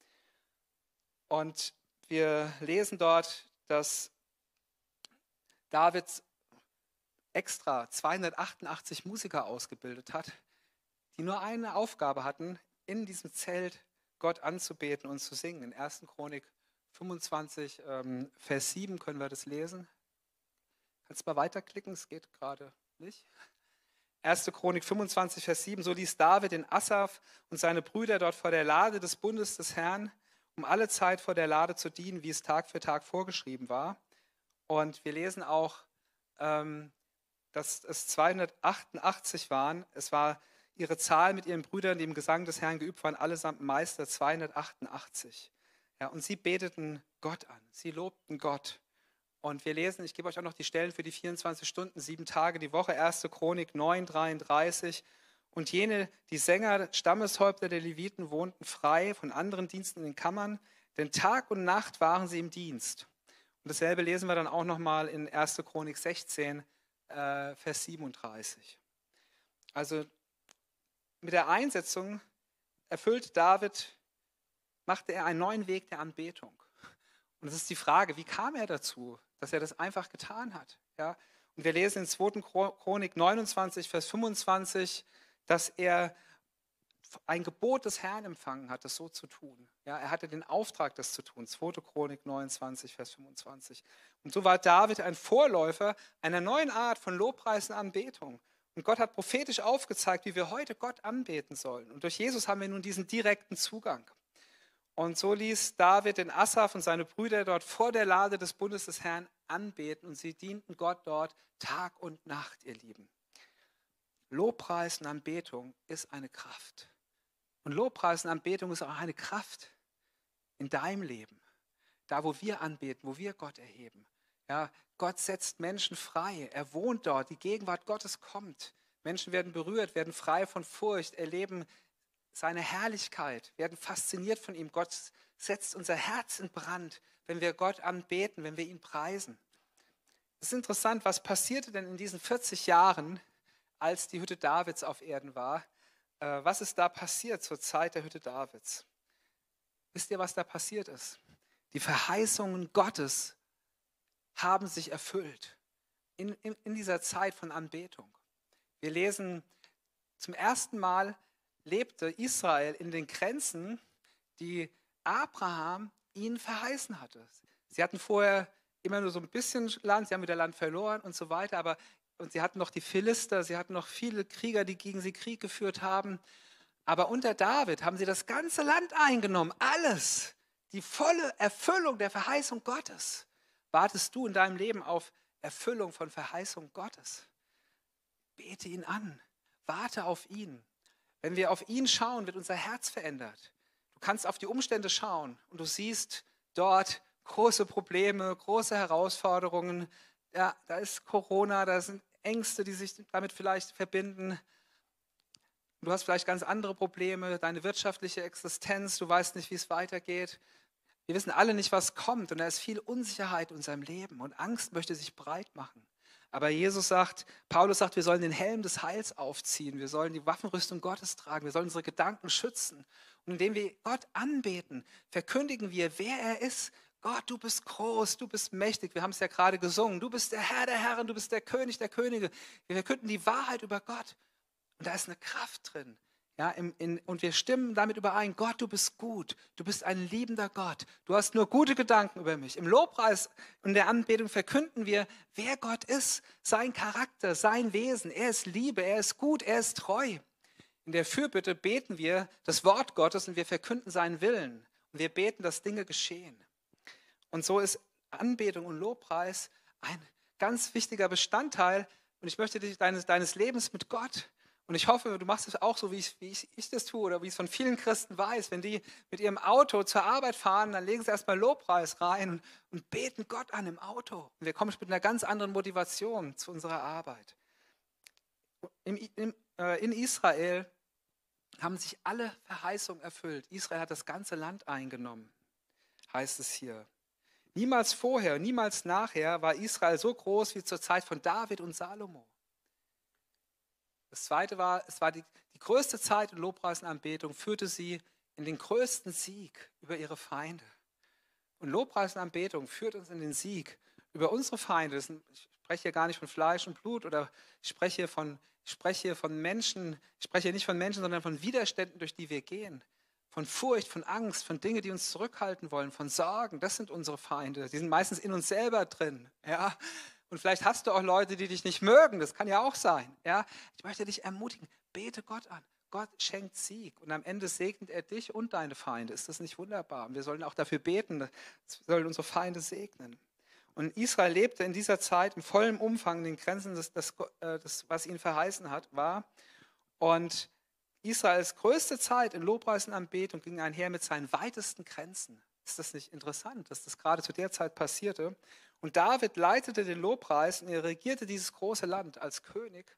Und wir lesen dort, dass David extra zweihundertachtundachtzig Musiker ausgebildet hat, die nur eine Aufgabe hatten, in diesem Zelt Gott anzubeten und zu singen. In erste Chronik fünfundzwanzig, ähm, Vers sieben können wir das lesen. Kannst du mal weiterklicken, es geht gerade nicht. erste Chronik fünfundzwanzig, Vers sieben, so ließ David den Asaph und seine Brüder dort vor der Lade des Bundes des Herrn, um alle Zeit vor der Lade zu dienen, wie es Tag für Tag vorgeschrieben war. Und wir lesen auch, ähm, dass es zweihundertachtundachtzig waren. Es war ihre Zahl mit ihren Brüdern, die im Gesang des Herrn geübt waren, allesamt Meister, zweihundertachtundachtzig. Ja, und sie beteten Gott an, sie lobten Gott. Und wir lesen, ich gebe euch auch noch die Stellen für die vierundzwanzig Stunden, sieben Tage die Woche, erste Chronik neun, dreiunddreißig. Und jene, die Sänger, Stammeshäupter der Leviten, wohnten frei von anderen Diensten in den Kammern, denn Tag und Nacht waren sie im Dienst. Und dasselbe lesen wir dann auch nochmal in erste Chronik sechzehn, äh, Vers siebenunddreißig. Also mit der Einsetzung erfüllte David, machte er einen neuen Weg der Anbetung. Und es ist die Frage, wie kam er dazu, dass er das einfach getan hat? Ja? Und wir lesen in zweite Chronik neunundzwanzig, Vers fünfundzwanzig, dass er ein Gebot des Herrn empfangen hat, das so zu tun. Ja, er hatte den Auftrag, das zu tun. zweite Chronik neunundzwanzig, Vers fünfundzwanzig. Und so war David ein Vorläufer einer neuen Art von Lobpreis und Anbetung. Und Gott hat prophetisch aufgezeigt, wie wir heute Gott anbeten sollen. Und durch Jesus haben wir nun diesen direkten Zugang. Und so ließ David den Asaf und seine Brüder dort vor der Lade des Bundes des Herrn anbeten. Und sie dienten Gott dort Tag und Nacht, ihr Lieben. Lobpreis und Anbetung ist eine Kraft. Und Lobpreis und Anbetung ist auch eine Kraft in deinem Leben. Da, wo wir anbeten, wo wir Gott erheben. Ja, Gott setzt Menschen frei. Er wohnt dort. Die Gegenwart Gottes kommt. Menschen werden berührt, werden frei von Furcht, erleben seine Herrlichkeit, werden fasziniert von ihm. Gott setzt unser Herz in Brand, wenn wir Gott anbeten, wenn wir ihn preisen. Es ist interessant, was passierte denn in diesen vierzig Jahren, als die Hütte Davids auf Erden war? Was ist da passiert zur Zeit der Hütte Davids? Wisst ihr, was da passiert ist? Die Verheißungen Gottes haben sich erfüllt in, in, in dieser Zeit von Anbetung. Wir lesen, zum ersten Mal lebte Israel in den Grenzen, die Abraham ihnen verheißen hatte. Sie hatten vorher immer nur so ein bisschen Land, sie haben wieder Land verloren und so weiter, aber und sie hatten noch die Philister, sie hatten noch viele Krieger, die gegen sie Krieg geführt haben. Aber unter David haben sie das ganze Land eingenommen, alles. Die volle Erfüllung der Verheißung Gottes. Wartest du in deinem Leben auf Erfüllung von Verheißung Gottes? Bete ihn an, warte auf ihn. Wenn wir auf ihn schauen, wird unser Herz verändert. Du kannst auf die Umstände schauen und du siehst dort große Probleme, große Herausforderungen. Ja, da ist Corona, da sind Ängste, die sich damit vielleicht verbinden. Du hast vielleicht ganz andere Probleme, deine wirtschaftliche Existenz, du weißt nicht, wie es weitergeht. Wir wissen alle nicht, was kommt und da ist viel Unsicherheit in unserem Leben und Angst möchte sich breit machen. Aber Jesus sagt, Paulus sagt, wir sollen den Helm des Heils aufziehen, wir sollen die Waffenrüstung Gottes tragen, wir sollen unsere Gedanken schützen. Und indem wir Gott anbeten, verkündigen wir, wer er ist. Gott, du bist groß, du bist mächtig. Wir haben es ja gerade gesungen. Du bist der Herr der Herren, du bist der König der Könige. Wir verkünden die Wahrheit über Gott. Und da ist eine Kraft drin. Ja, in, in, und wir stimmen damit überein. Gott, du bist gut. Du bist ein liebender Gott. Du hast nur gute Gedanken über mich. Im Lobpreis und der Anbetung verkünden wir, wer Gott ist, sein Charakter, sein Wesen. Er ist Liebe, er ist gut, er ist treu. In der Fürbitte beten wir das Wort Gottes und wir verkünden seinen Willen. Und wir beten, dass Dinge geschehen. Und so ist Anbetung und Lobpreis ein ganz wichtiger Bestandteil. Und ich möchte dich deines, deines Lebens mit Gott. Und ich hoffe, du machst es auch so, wie ich, wie ich, ich das tue oder wie ich es von vielen Christen weiß. Wenn die mit ihrem Auto zur Arbeit fahren, dann legen sie erstmal Lobpreis rein und, und beten Gott an im Auto. Und wir kommen mit einer ganz anderen Motivation zu unserer Arbeit. In, in, äh, in Israel haben sich alle Verheißungen erfüllt. Israel hat das ganze Land eingenommen, heißt es hier. Niemals vorher, niemals nachher war Israel so groß wie zur Zeit von David und Salomo. Das zweite war, es war die, die größte Zeit in Lobpreis und Anbetung, führte sie in den größten Sieg über ihre Feinde. Und Lobpreis und Anbetung führt uns in den Sieg über unsere Feinde. Ich spreche hier gar nicht von Fleisch und Blut oder ich spreche hier von, ich spreche hier von Menschen, ich spreche hier nicht von Menschen, sondern von Widerständen, durch die wir gehen. Von Furcht, von Angst, von Dingen, die uns zurückhalten wollen, von Sorgen. Das sind unsere Feinde. Die sind meistens in uns selber drin. Ja? Und vielleicht hast du auch Leute, die dich nicht mögen. Das kann ja auch sein. Ja? Ich möchte dich ermutigen, bete Gott an. Gott schenkt Sieg. Und am Ende segnet er dich und deine Feinde. Ist das nicht wunderbar? Und wir sollen auch dafür beten. Wir sollen unsere Feinde segnen. Und Israel lebte in dieser Zeit im vollen Umfang in den Grenzen, des, des, des, was ihnen verheißen hat, war. Und Israels größte Zeit in Lobpreis und Anbetung ging einher mit seinen weitesten Grenzen. Ist das nicht interessant, dass das gerade zu der Zeit passierte? Und David leitete den Lobpreis und er regierte dieses große Land als König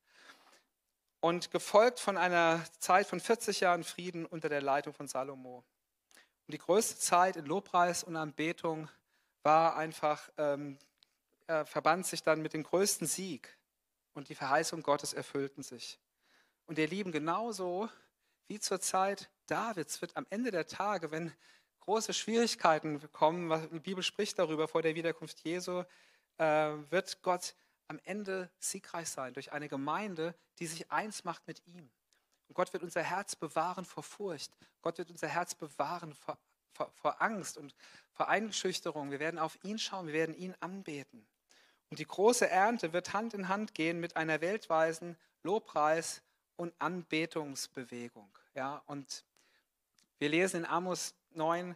und gefolgt von einer Zeit von vierzig Jahren Frieden unter der Leitung von Salomo. Und die größte Zeit in Lobpreis und Anbetung war einfach, ähm, er verband sich dann mit dem größten Sieg und die Verheißung Gottes erfüllten sich. Und ihr Lieben, genauso wie zur Zeit Davids wird am Ende der Tage, wenn große Schwierigkeiten kommen, die Bibel spricht darüber vor der Wiederkunft Jesu, äh, wird Gott am Ende siegreich sein durch eine Gemeinde, die sich eins macht mit ihm. Und Gott wird unser Herz bewahren vor Furcht. Gott wird unser Herz bewahren vor, vor, vor Angst und vor Einschüchterung. Wir werden auf ihn schauen, wir werden ihn anbeten. Und die große Ernte wird Hand in Hand gehen mit einer weltweiten Lobpreis- und Anbetungsbewegung. Ja, und wir lesen in Amos neun,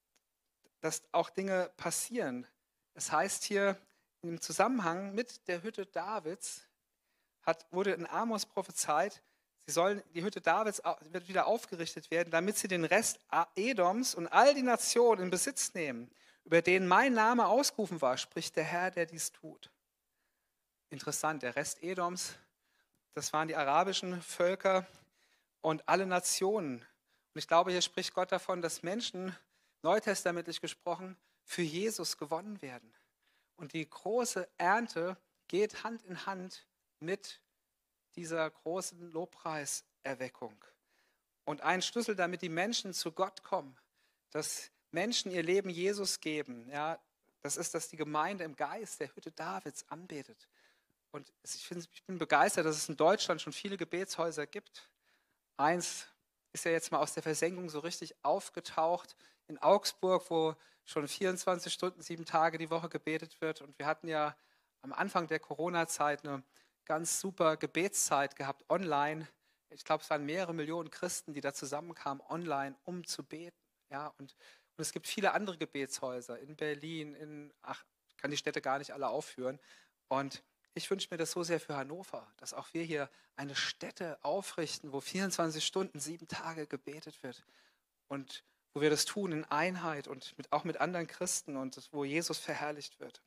dass auch Dinge passieren. Es heißt hier im Zusammenhang mit der Hütte Davids, hat, wurde in Amos prophezeit, sie sollen, die Hütte Davids wird wieder aufgerichtet werden, damit sie den Rest Edoms und all die Nationen in Besitz nehmen, über denen mein Name ausgerufen war, spricht der Herr, der dies tut. Interessant, der Rest Edoms, das waren die arabischen Völker und alle Nationen. Und ich glaube, hier spricht Gott davon, dass Menschen, neutestamentlich gesprochen, für Jesus gewonnen werden. Und die große Ernte geht Hand in Hand mit dieser großen Lobpreiserweckung. Und ein Schlüssel, damit die Menschen zu Gott kommen, dass Menschen ihr Leben Jesus geben, ja, das ist, dass die Gemeinde im Geist der Hütte Davids anbetet. Und ich, find, ich bin begeistert, dass es in Deutschland schon viele Gebetshäuser gibt. Eins ist ja jetzt mal aus der Versenkung so richtig aufgetaucht in Augsburg, wo schon vierundzwanzig Stunden, sieben Tage die Woche gebetet wird. Und wir hatten ja am Anfang der Corona-Zeit eine ganz super Gebetszeit gehabt, online. Ich glaube, es waren mehrere Millionen Christen, die da zusammenkamen, online, um zu beten. Ja, und, und es gibt viele andere Gebetshäuser in Berlin, in, ach, ich kann die Städte gar nicht alle aufführen. Und ich wünsche mir das so sehr für Hannover, dass auch wir hier eine Stätte aufrichten, wo vierundzwanzig Stunden, sieben Tage gebetet wird. Und wo wir das tun in Einheit und mit, auch mit anderen Christen und wo Jesus verherrlicht wird.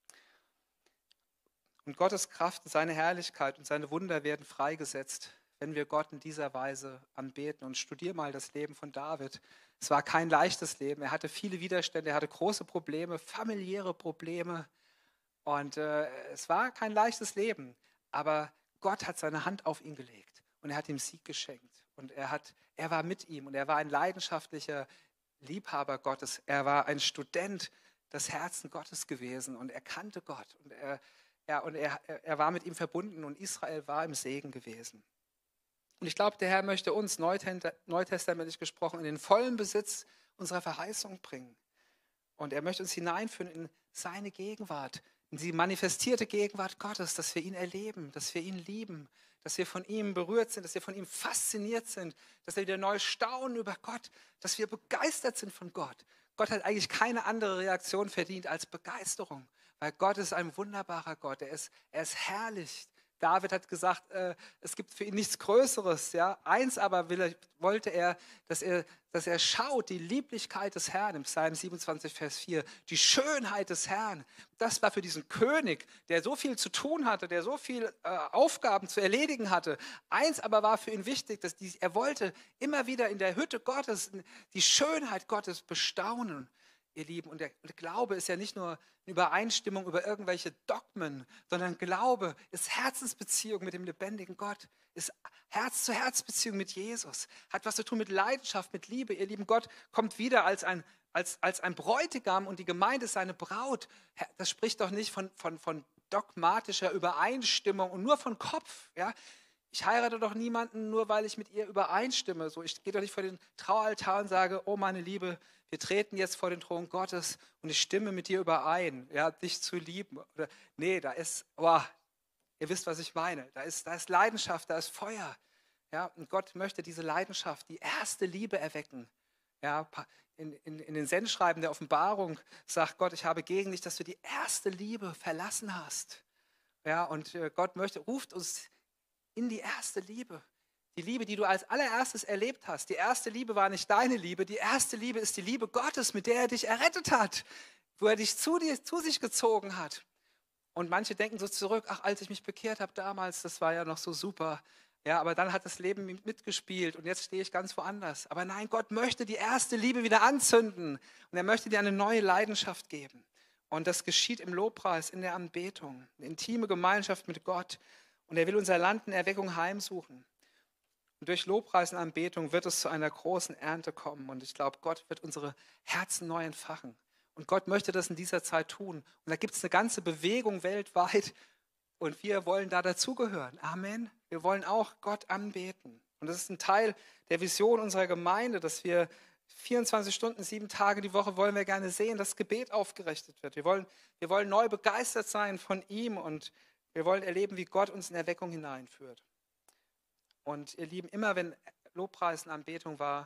Und Gottes Kraft und seine Herrlichkeit und seine Wunder werden freigesetzt, wenn wir Gott in dieser Weise anbeten. Und studier mal das Leben von David. Es war kein leichtes Leben. Er hatte viele Widerstände, er hatte große Probleme, familiäre Probleme. Und äh, es war kein leichtes Leben. Aber Gott hat seine Hand auf ihn gelegt und er hat ihm Sieg geschenkt. Und er, hat, er war mit ihm und er war ein leidenschaftlicher Liebhaber Gottes. Er war ein Student des Herzens Gottes gewesen und er kannte Gott. Und er, ja, und er, er war mit ihm verbunden und Israel war im Segen gewesen. Und ich glaube, der Herr möchte uns, neutestamentlich gesprochen, in den vollen Besitz unserer Verheißung bringen. Und er möchte uns hineinführen in seine Gegenwart, in die manifestierte Gegenwart Gottes, dass wir ihn erleben, dass wir ihn lieben, dass wir von ihm berührt sind, dass wir von ihm fasziniert sind, dass wir wieder neu staunen über Gott, dass wir begeistert sind von Gott. Gott hat eigentlich keine andere Reaktion verdient als Begeisterung, weil Gott ist ein wunderbarer Gott, er ist, er ist herrlich. David hat gesagt, äh, es gibt für ihn nichts Größeres. Ja? Eins aber will er, wollte er dass, er, dass er schaut, die Lieblichkeit des Herrn, im Psalm siebenundzwanzig, Vers vier, die Schönheit des Herrn. Das war für diesen König, der so viel zu tun hatte, der so viele äh, Aufgaben zu erledigen hatte. Eins aber war für ihn wichtig, dass die, er wollte immer wieder in der Hütte Gottes die Schönheit Gottes bestaunen. Ihr Lieben, und der Glaube ist ja nicht nur eine Übereinstimmung über irgendwelche Dogmen, sondern Glaube ist Herzensbeziehung mit dem lebendigen Gott, ist Herz-zu-Herz-Beziehung mit Jesus, hat was zu tun mit Leidenschaft, mit Liebe. Ihr lieben, Gott kommt wieder als ein, als, als ein Bräutigam und die Gemeinde ist seine Braut. Das spricht doch nicht von, von, von dogmatischer Übereinstimmung und nur von Kopf, ja. Ich heirate doch niemanden, nur weil ich mit ihr übereinstimme. So, ich gehe doch nicht vor den Traualtar und sage, oh meine Liebe, wir treten jetzt vor den Thron Gottes und ich stimme mit dir überein, ja, dich zu lieben. Oder, nee, da ist, oh, ihr wisst, was ich meine. Da ist, da ist Leidenschaft, da ist Feuer. Ja, und Gott möchte diese Leidenschaft, die erste Liebe erwecken. Ja, in, in, in den Sendschreiben der Offenbarung sagt Gott, ich habe gegen dich, dass du die erste Liebe verlassen hast. Ja, und äh, Gott möchte, ruft uns in die erste Liebe. Die Liebe, die du als allererstes erlebt hast. Die erste Liebe war nicht deine Liebe. Die erste Liebe ist die Liebe Gottes, mit der er dich errettet hat, wo er dich zu, dir, zu sich gezogen hat. Und manche denken so zurück, ach, als ich mich bekehrt habe damals, das war ja noch so super. Ja, aber dann hat das Leben mitgespielt und jetzt stehe ich ganz woanders. Aber nein, Gott möchte die erste Liebe wieder anzünden und er möchte dir eine neue Leidenschaft geben. Und das geschieht im Lobpreis, in der Anbetung, eine intime Gemeinschaft mit Gott. Und er will unser Land in Erweckung heimsuchen. Und durch Lobpreis und Anbetung wird es zu einer großen Ernte kommen. Und ich glaube, Gott wird unsere Herzen neu entfachen. Und Gott möchte das in dieser Zeit tun. Und da gibt es eine ganze Bewegung weltweit. Und wir wollen da dazugehören. Amen. Wir wollen auch Gott anbeten. Und das ist ein Teil der Vision unserer Gemeinde, dass wir vierundzwanzig Stunden, sieben Tage die Woche wollen wir gerne sehen, dass Gebet aufgerichtet wird. Wir wollen, wir wollen neu begeistert sein von ihm und wir wollen erleben, wie Gott uns in Erweckung hineinführt. Und ihr Lieben, immer wenn Lobpreis und Anbetung war,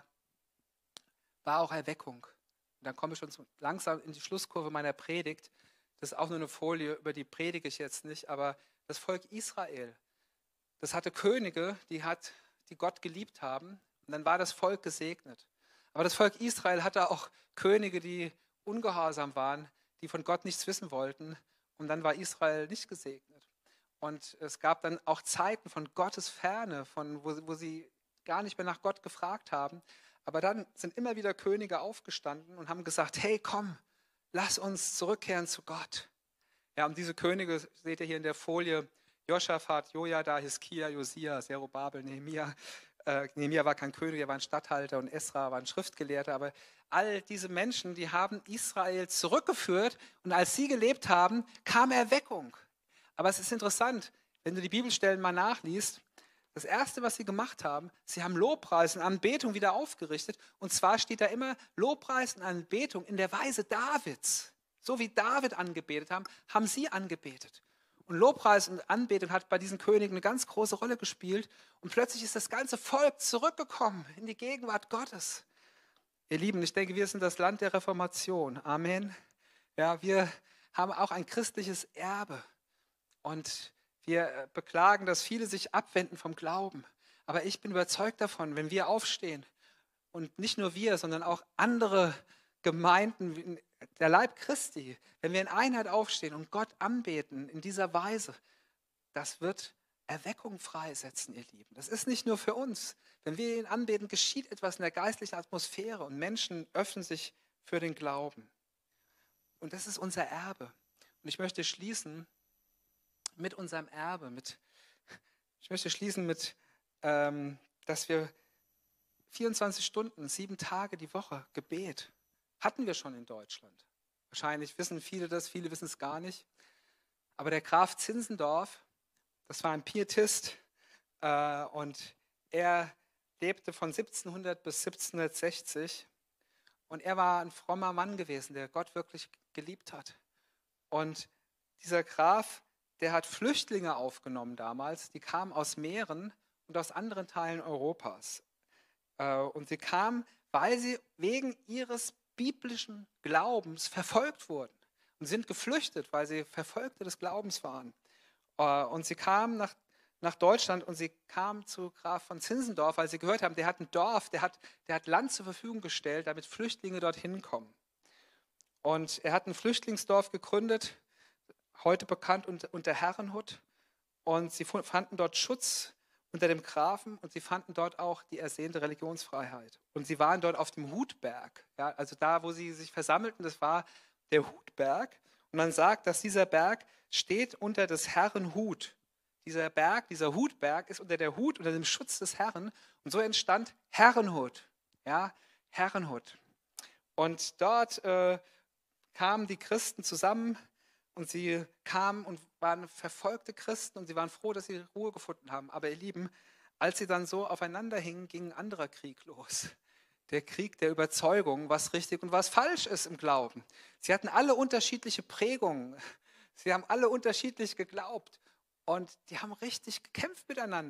war auch Erweckung. Und dann komme ich schon langsam in die Schlusskurve meiner Predigt. Das ist auch nur eine Folie, über die predige ich jetzt nicht, aber das Volk Israel, das hatte Könige, die, hat, die Gott geliebt haben. Und dann war das Volk gesegnet. Aber das Volk Israel hatte auch Könige, die ungehorsam waren, die von Gott nichts wissen wollten. Und dann war Israel nicht gesegnet. Und es gab dann auch Zeiten von Gottes Ferne, von, wo, wo sie gar nicht mehr nach Gott gefragt haben. Aber dann sind immer wieder Könige aufgestanden und haben gesagt, hey, komm, lass uns zurückkehren zu Gott. Ja, und diese Könige seht ihr hier in der Folie, Josaphat, Jojada, Hiskia, Josia, Zerubabel, Nehemia. Äh, Nehemia war kein König, er war ein Statthalter und Esra war ein Schriftgelehrter. Aber all diese Menschen, die haben Israel zurückgeführt und als sie gelebt haben, kam Erweckung. Aber es ist interessant, wenn du die Bibelstellen mal nachliest, das Erste, was sie gemacht haben, sie haben Lobpreis und Anbetung wieder aufgerichtet. Und zwar steht da immer Lobpreis und Anbetung in der Weise Davids. So wie David angebetet haben, haben sie angebetet. Und Lobpreis und Anbetung hat bei diesen Königen eine ganz große Rolle gespielt. Und plötzlich ist das ganze Volk zurückgekommen in die Gegenwart Gottes. Ihr Lieben, ich denke, wir sind das Land der Reformation. Amen. Ja, wir haben auch ein christliches Erbe. Und wir beklagen, dass viele sich abwenden vom Glauben. Aber ich bin überzeugt davon, wenn wir aufstehen und nicht nur wir, sondern auch andere Gemeinden, der Leib Christi, wenn wir in Einheit aufstehen und Gott anbeten in dieser Weise, das wird Erweckung freisetzen, ihr Lieben. Das ist nicht nur für uns. Wenn wir ihn anbeten, geschieht etwas in der geistlichen Atmosphäre und Menschen öffnen sich für den Glauben. Und das ist unser Erbe. Und ich möchte schließen mit unserem Erbe. Mit, ich möchte schließen mit, ähm, dass wir vierundzwanzig Stunden, sieben Tage die Woche Gebet hatten wir schon in Deutschland. Wahrscheinlich wissen viele das, viele wissen es gar nicht. Aber der Graf Zinzendorf, das war ein Pietist äh, und er lebte von siebzehnhundert bis siebzehnhundertsechzig und er war ein frommer Mann gewesen, der Gott wirklich geliebt hat. Und dieser Graf, der hat Flüchtlinge aufgenommen damals, die kamen aus Mähren und aus anderen Teilen Europas. Und sie kamen, weil sie wegen ihres biblischen Glaubens verfolgt wurden und sind geflüchtet, weil sie Verfolgte des Glaubens waren. Und sie kamen nach, nach Deutschland und sie kamen zu Graf von Zinzendorf, weil sie gehört haben, der hat ein Dorf, der hat, der hat Land zur Verfügung gestellt, damit Flüchtlinge dorthin kommen. Und er hat ein Flüchtlingsdorf gegründet, heute bekannt unter, unter Herrenhut. Und sie fanden dort Schutz unter dem Grafen und sie fanden dort auch die ersehnte Religionsfreiheit. Und sie waren dort auf dem Hutberg. Ja, also da, wo sie sich versammelten, das war der Hutberg. Und man sagt, dass dieser Berg steht unter des Herren Hut. Dieser Berg, dieser Hutberg ist unter der Hut, unter dem Schutz des Herren. Und so entstand Herrenhut. Ja, Herrenhut. Und dort äh, kamen die Christen zusammen. Und sie kamen und waren verfolgte Christen und sie waren froh, dass sie Ruhe gefunden haben. Aber ihr Lieben, als sie dann so aufeinander hingen, ging ein anderer Krieg los. Der Krieg der Überzeugung, was richtig und was falsch ist im Glauben. Sie hatten alle unterschiedliche Prägungen. Sie haben alle unterschiedlich geglaubt. Und die haben richtig gekämpft miteinander.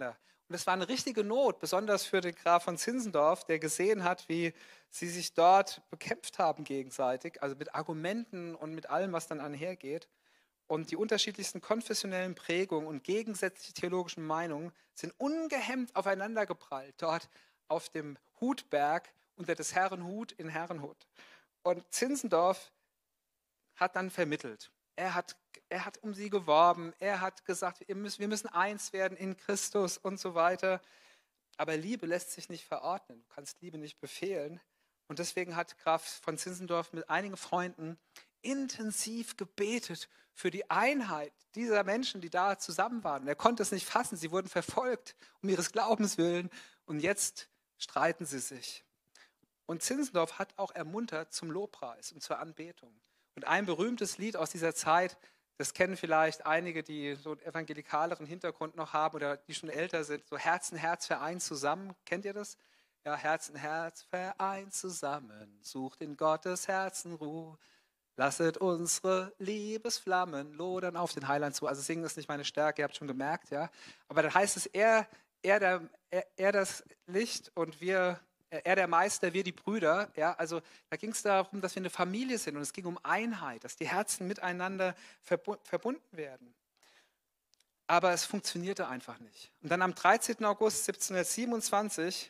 Und es war eine richtige Not, besonders für den Graf von Zinzendorf, der gesehen hat, wie sie sich dort bekämpft haben gegenseitig, also mit Argumenten und mit allem, was dann einhergeht. Und die unterschiedlichsten konfessionellen Prägungen und gegensätzliche theologischen Meinungen sind ungehemmt aufeinandergeprallt, dort auf dem Hutberg unter des Herren Hut in Herrenhut. Und Zinzendorf hat dann vermittelt. Er hat, er hat um sie geworben, er hat gesagt, wir müssen, wir müssen eins werden in Christus und so weiter. Aber Liebe lässt sich nicht verordnen, du kannst Liebe nicht befehlen. Und deswegen hat Graf von Zinzendorf mit einigen Freunden intensiv gebetet für die Einheit dieser Menschen, die da zusammen waren. Und er konnte es nicht fassen, sie wurden verfolgt um ihres Glaubens willen und jetzt streiten sie sich. Und Zinzendorf hat auch ermuntert zum Lobpreis und zur Anbetung. Und ein berühmtes Lied aus dieser Zeit, das kennen vielleicht einige, die so einen evangelikaleren Hintergrund noch haben oder die schon älter sind, so Herz in Herz vereint zusammen. Kennt ihr das? Ja, Herz in Herz vereint zusammen, sucht in Gottes Herzen Ruhe. Lasset unsere Liebesflammen lodern auf den Heiland zu. Also singen ist nicht meine Stärke, ihr habt schon gemerkt, ja. Aber dann heißt es, er, er, der, er, er das Licht und wir... Er der Meister, wir die Brüder. Ja, also da ging es darum, dass wir eine Familie sind und es ging um Einheit, dass die Herzen miteinander verbunden werden. Aber es funktionierte einfach nicht. Und dann am dreizehnten August siebzehnhundertsiebenundzwanzig,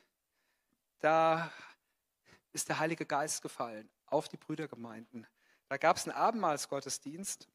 da ist der Heilige Geist gefallen auf die Brüdergemeinden. Da gab es einen Abendmahlsgottesdienst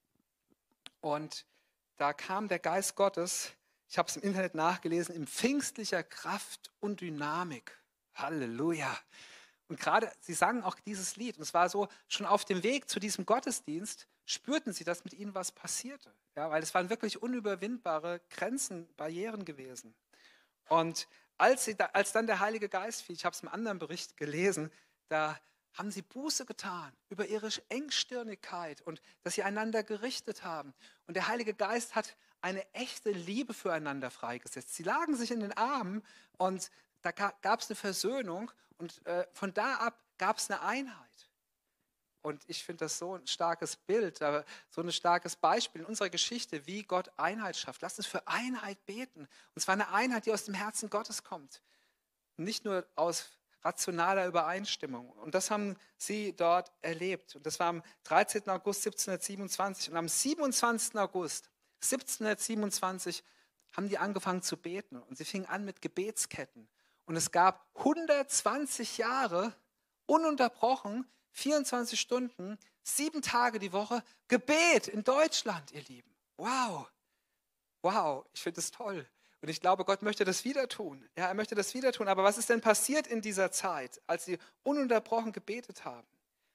und da kam der Geist Gottes, ich habe es im Internet nachgelesen, in pfingstlicher Kraft und Dynamik. Halleluja. Und gerade, sie sangen auch dieses Lied. Und es war so, schon auf dem Weg zu diesem Gottesdienst spürten sie, dass mit ihnen was passierte. Ja, weil es waren wirklich unüberwindbare Grenzen, Barrieren gewesen. Und als, sie da, als dann der Heilige Geist fiel, ich habe es im anderen Bericht gelesen, da haben sie Buße getan über ihre Engstirnigkeit und dass sie einander gerichtet haben. Und der Heilige Geist hat eine echte Liebe füreinander freigesetzt. Sie lagen sich in den Armen und da gab es eine Versöhnung und äh, von da ab gab es eine Einheit. Und ich finde das so ein starkes Bild, aber so ein starkes Beispiel in unserer Geschichte, wie Gott Einheit schafft. Lasst uns für Einheit beten. Und zwar eine Einheit, die aus dem Herzen Gottes kommt. Nicht nur aus rationaler Übereinstimmung. Und das haben sie dort erlebt. Und das war am dreizehnten August siebzehnhundertsiebenundzwanzig. Und am siebenundzwanzigsten August siebzehnhundertsiebenundzwanzig haben die angefangen zu beten. Und sie fingen an mit Gebetsketten. Und es gab hundertzwanzig Jahre ununterbrochen, vierundzwanzig Stunden, sieben Tage die Woche Gebet in Deutschland, ihr Lieben. Wow, wow, ich finde das toll. Und ich glaube, Gott möchte das wieder tun. Ja, er möchte das wieder tun. Aber was ist denn passiert in dieser Zeit, als sie ununterbrochen gebetet haben?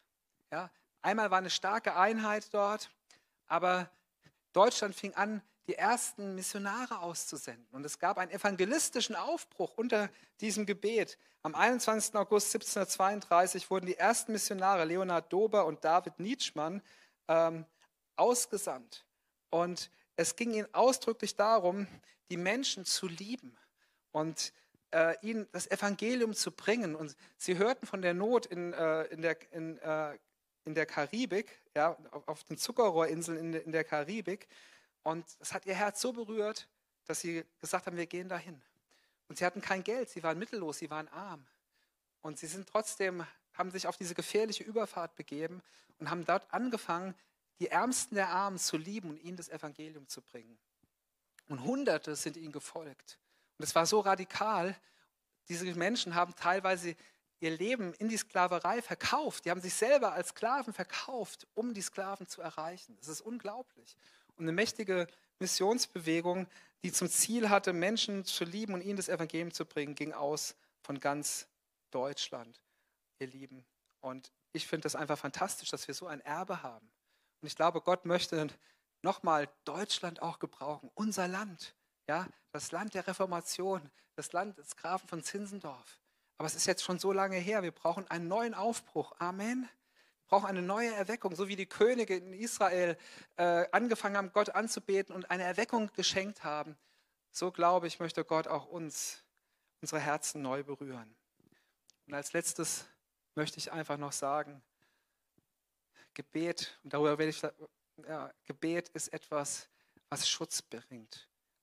Ja, einmal war eine starke Einheit dort, aber Deutschland fing an, die ersten Missionare auszusenden. Und es gab einen evangelistischen Aufbruch unter diesem Gebet. Am einundzwanzigsten August siebzehnhundertzweiunddreißig wurden die ersten Missionare, Leonhard Dober und David Nietzschmann, ähm, ausgesandt. Und es ging ihnen ausdrücklich darum, die Menschen zu lieben und äh, ihnen das Evangelium zu bringen. Und sie hörten von der Not in, äh, in, der, in, äh, in der Karibik, ja, auf, auf den Zuckerrohrinseln in, in der Karibik. Und das hat ihr Herz so berührt, dass sie gesagt haben, wir gehen dahin. Und sie hatten kein Geld, sie waren mittellos, sie waren arm. Und sie sind trotzdem, haben sich auf diese gefährliche Überfahrt begeben und haben dort angefangen, die Ärmsten der Armen zu lieben und ihnen das Evangelium zu bringen. Und Hunderte sind ihnen gefolgt. Und es war so radikal, diese Menschen haben teilweise ihr Leben in die Sklaverei verkauft. Die haben sich selber als Sklaven verkauft, um die Sklaven zu erreichen. Das ist unglaublich. Und eine mächtige Missionsbewegung, die zum Ziel hatte, Menschen zu lieben und ihnen das Evangelium zu bringen, ging aus von ganz Deutschland, ihr Lieben. Und ich finde das einfach fantastisch, dass wir so ein Erbe haben. Und ich glaube, Gott möchte nochmal Deutschland auch gebrauchen, unser Land, ja, das Land der Reformation, das Land des Grafen von Zinzendorf. Aber es ist jetzt schon so lange her, wir brauchen einen neuen Aufbruch. Amen. Wir brauchen eine neue Erweckung, so wie die Könige in Israel äh, angefangen haben, Gott anzubeten und eine Erweckung geschenkt haben. So glaube ich, möchte Gott auch uns, unsere Herzen neu berühren. Und als letztes möchte ich einfach noch sagen, Gebet, und darüber werde ich, ja, Gebet ist etwas, was Schutz bringt.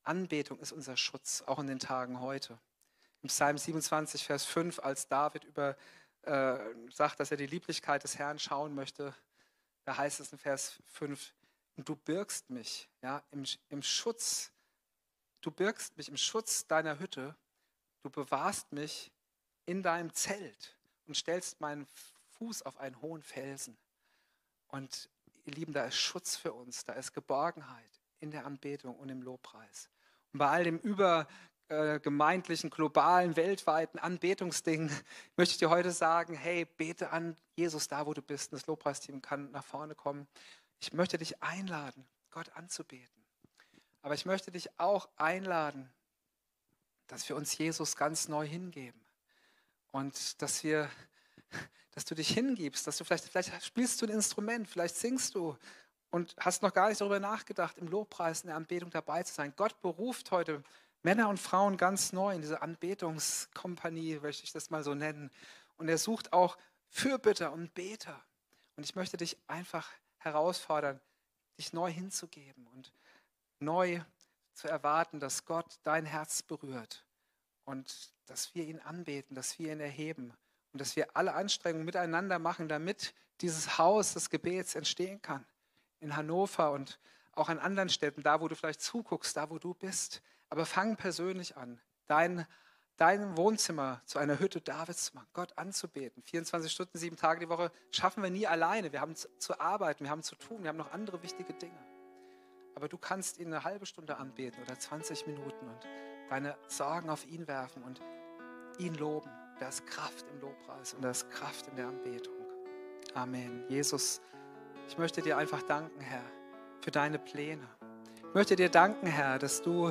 Anbetung ist unser Schutz, auch in den Tagen heute. Im Psalm siebenundzwanzig, Vers fünf, als David über, äh, sagt, dass er die Lieblichkeit des Herrn schauen möchte, da heißt es in Vers fünf, und du birgst mich, ja, im, im Schutz, du birgst mich im Schutz deiner Hütte, du bewahrst mich in deinem Zelt und stellst meinen Fuß auf einen hohen Felsen. Und ihr Lieben, da ist Schutz für uns, da ist Geborgenheit in der Anbetung und im Lobpreis. Und bei all dem übergemeindlichen, globalen, weltweiten Anbetungsding möchte ich dir heute sagen, hey, bete an Jesus da, wo du bist. Und das Lobpreisteam kann nach vorne kommen. Ich möchte dich einladen, Gott anzubeten. Aber ich möchte dich auch einladen, dass wir uns Jesus ganz neu hingeben. Und dass wir, dass du dich hingibst, dass du vielleicht, vielleicht spielst du ein Instrument, vielleicht singst du und hast noch gar nicht darüber nachgedacht, im Lobpreis, in der Anbetung dabei zu sein. Gott beruft heute Männer und Frauen ganz neu in diese Anbetungskompanie, möchte ich das mal so nennen. Und er sucht auch Fürbitter und Beter. Und ich möchte dich einfach herausfordern, dich neu hinzugeben und neu zu erwarten, dass Gott dein Herz berührt und dass wir ihn anbeten, dass wir ihn erheben und dass wir alle Anstrengungen miteinander machen, damit dieses Haus des Gebets entstehen kann. In Hannover und auch an anderen Städten, da wo du vielleicht zuguckst, da wo du bist. Aber fang persönlich an, dein, dein Wohnzimmer zu einer Hütte Davids zu machen, Gott anzubeten. vierundzwanzig Stunden, sieben Tage die Woche schaffen wir nie alleine. Wir haben zu, zu arbeiten, wir haben zu tun, wir haben noch andere wichtige Dinge. Aber du kannst ihn eine halbe Stunde anbeten oder zwanzig Minuten und deine Sorgen auf ihn werfen und ihn loben. Da ist Kraft im Lobpreis und da ist Kraft in der Anbetung. Amen. Jesus, ich möchte dir einfach danken, Herr, für deine Pläne. Ich möchte dir danken, Herr, dass du,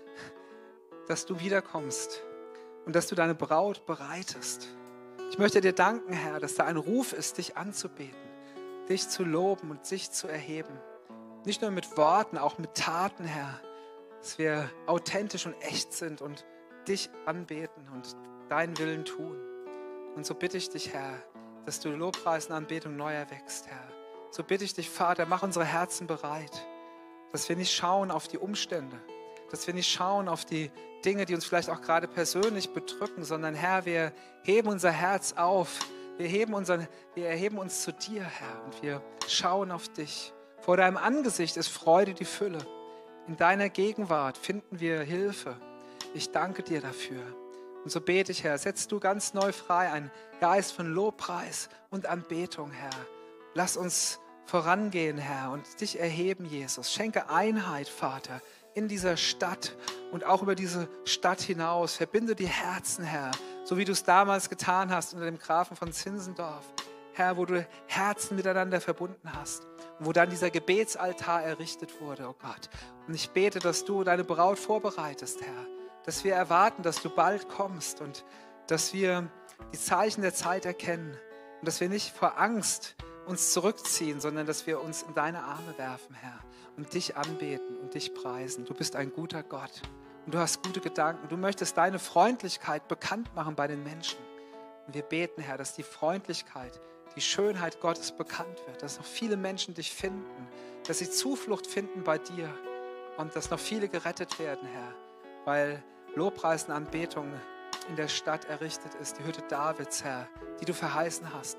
dass du wiederkommst und dass du deine Braut bereitest. Ich möchte dir danken, Herr, dass da ein Ruf ist, dich anzubeten, dich zu loben und dich zu erheben. Nicht nur mit Worten, auch mit Taten, Herr, dass wir authentisch und echt sind und dich anbeten und deinen Willen tun. Und so bitte ich dich, Herr, dass du Lobpreis und Anbetung neu erweckst, Herr. So bitte ich dich, Vater, mach unsere Herzen bereit, dass wir nicht schauen auf die Umstände, dass wir nicht schauen auf die Dinge, die uns vielleicht auch gerade persönlich bedrücken, sondern, Herr, wir heben unser Herz auf, wir, heben unseren, wir erheben uns zu dir, Herr, und wir schauen auf dich. Vor deinem Angesicht ist Freude die Fülle. In deiner Gegenwart finden wir Hilfe. Ich danke dir dafür. Und so bete ich, Herr, setz du ganz neu frei einen Geist von Lobpreis und Anbetung, Herr. Lass uns vorangehen, Herr, und dich erheben, Jesus. Schenke Einheit, Vater, in dieser Stadt und auch über diese Stadt hinaus. Verbinde die Herzen, Herr, so wie du es damals getan hast unter dem Grafen von Zinzendorf. Herr, wo du Herzen miteinander verbunden hast, wo dann dieser Gebetsaltar errichtet wurde, oh Gott. Und ich bete, dass du deine Braut vorbereitest, Herr, dass wir erwarten, dass du bald kommst und dass wir die Zeichen der Zeit erkennen und dass wir nicht vor Angst uns zurückziehen, sondern dass wir uns in deine Arme werfen, Herr, und dich anbeten und dich preisen. Du bist ein guter Gott und du hast gute Gedanken. Du möchtest deine Freundlichkeit bekannt machen bei den Menschen. Und wir beten, Herr, dass die Freundlichkeit, die Schönheit Gottes bekannt wird, dass noch viele Menschen dich finden, dass sie Zuflucht finden bei dir und dass noch viele gerettet werden, Herr, weil Lobpreis und Anbetung in der Stadt errichtet ist, die Hütte Davids, Herr, die du verheißen hast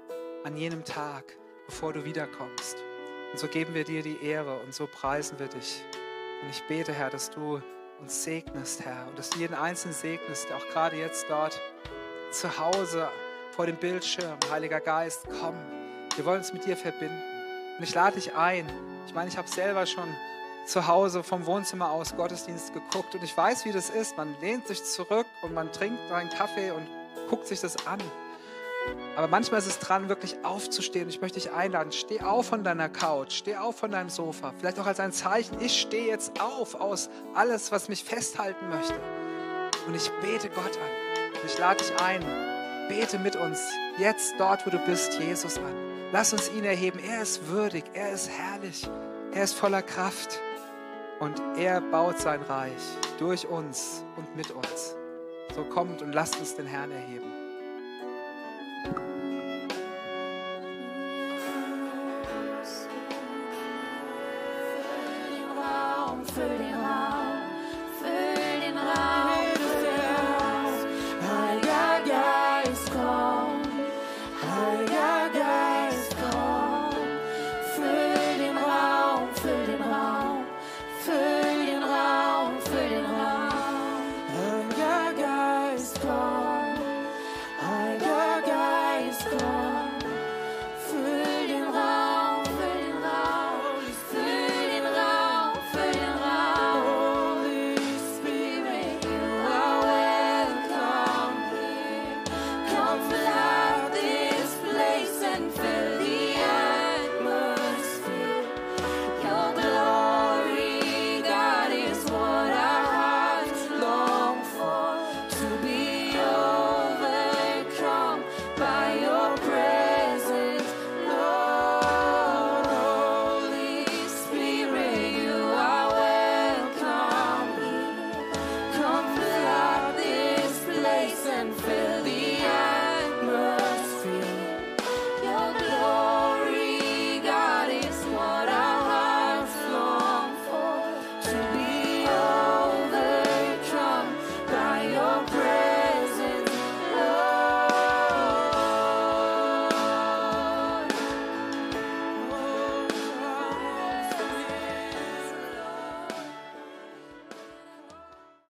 an jenem Tag, bevor du wiederkommst. Und so geben wir dir die Ehre und so preisen wir dich. Und ich bete, Herr, dass du uns segnest, Herr, und dass du jeden Einzelnen segnest, auch gerade jetzt dort zu Hause vor dem Bildschirm. Heiliger Geist, komm, wir wollen uns mit dir verbinden. Und ich lade dich ein. Ich meine, ich habe selber schon zu Hause vom Wohnzimmer aus Gottesdienst geguckt und ich weiß, wie das ist. Man lehnt sich zurück und man trinkt einen Kaffee und guckt sich das an. Aber manchmal ist es dran, wirklich aufzustehen. Ich möchte dich einladen, steh auf von deiner Couch, steh auf von deinem Sofa. Vielleicht auch als ein Zeichen, ich stehe jetzt auf aus alles, was mich festhalten möchte. Und ich bete Gott an. Und ich lade dich ein, bete mit uns jetzt dort, wo du bist, Jesus an. Lass uns ihn erheben. Er ist würdig, er ist herrlich, er ist voller Kraft. Und er baut sein Reich durch uns und mit uns. So kommt und lasst uns den Herrn erheben.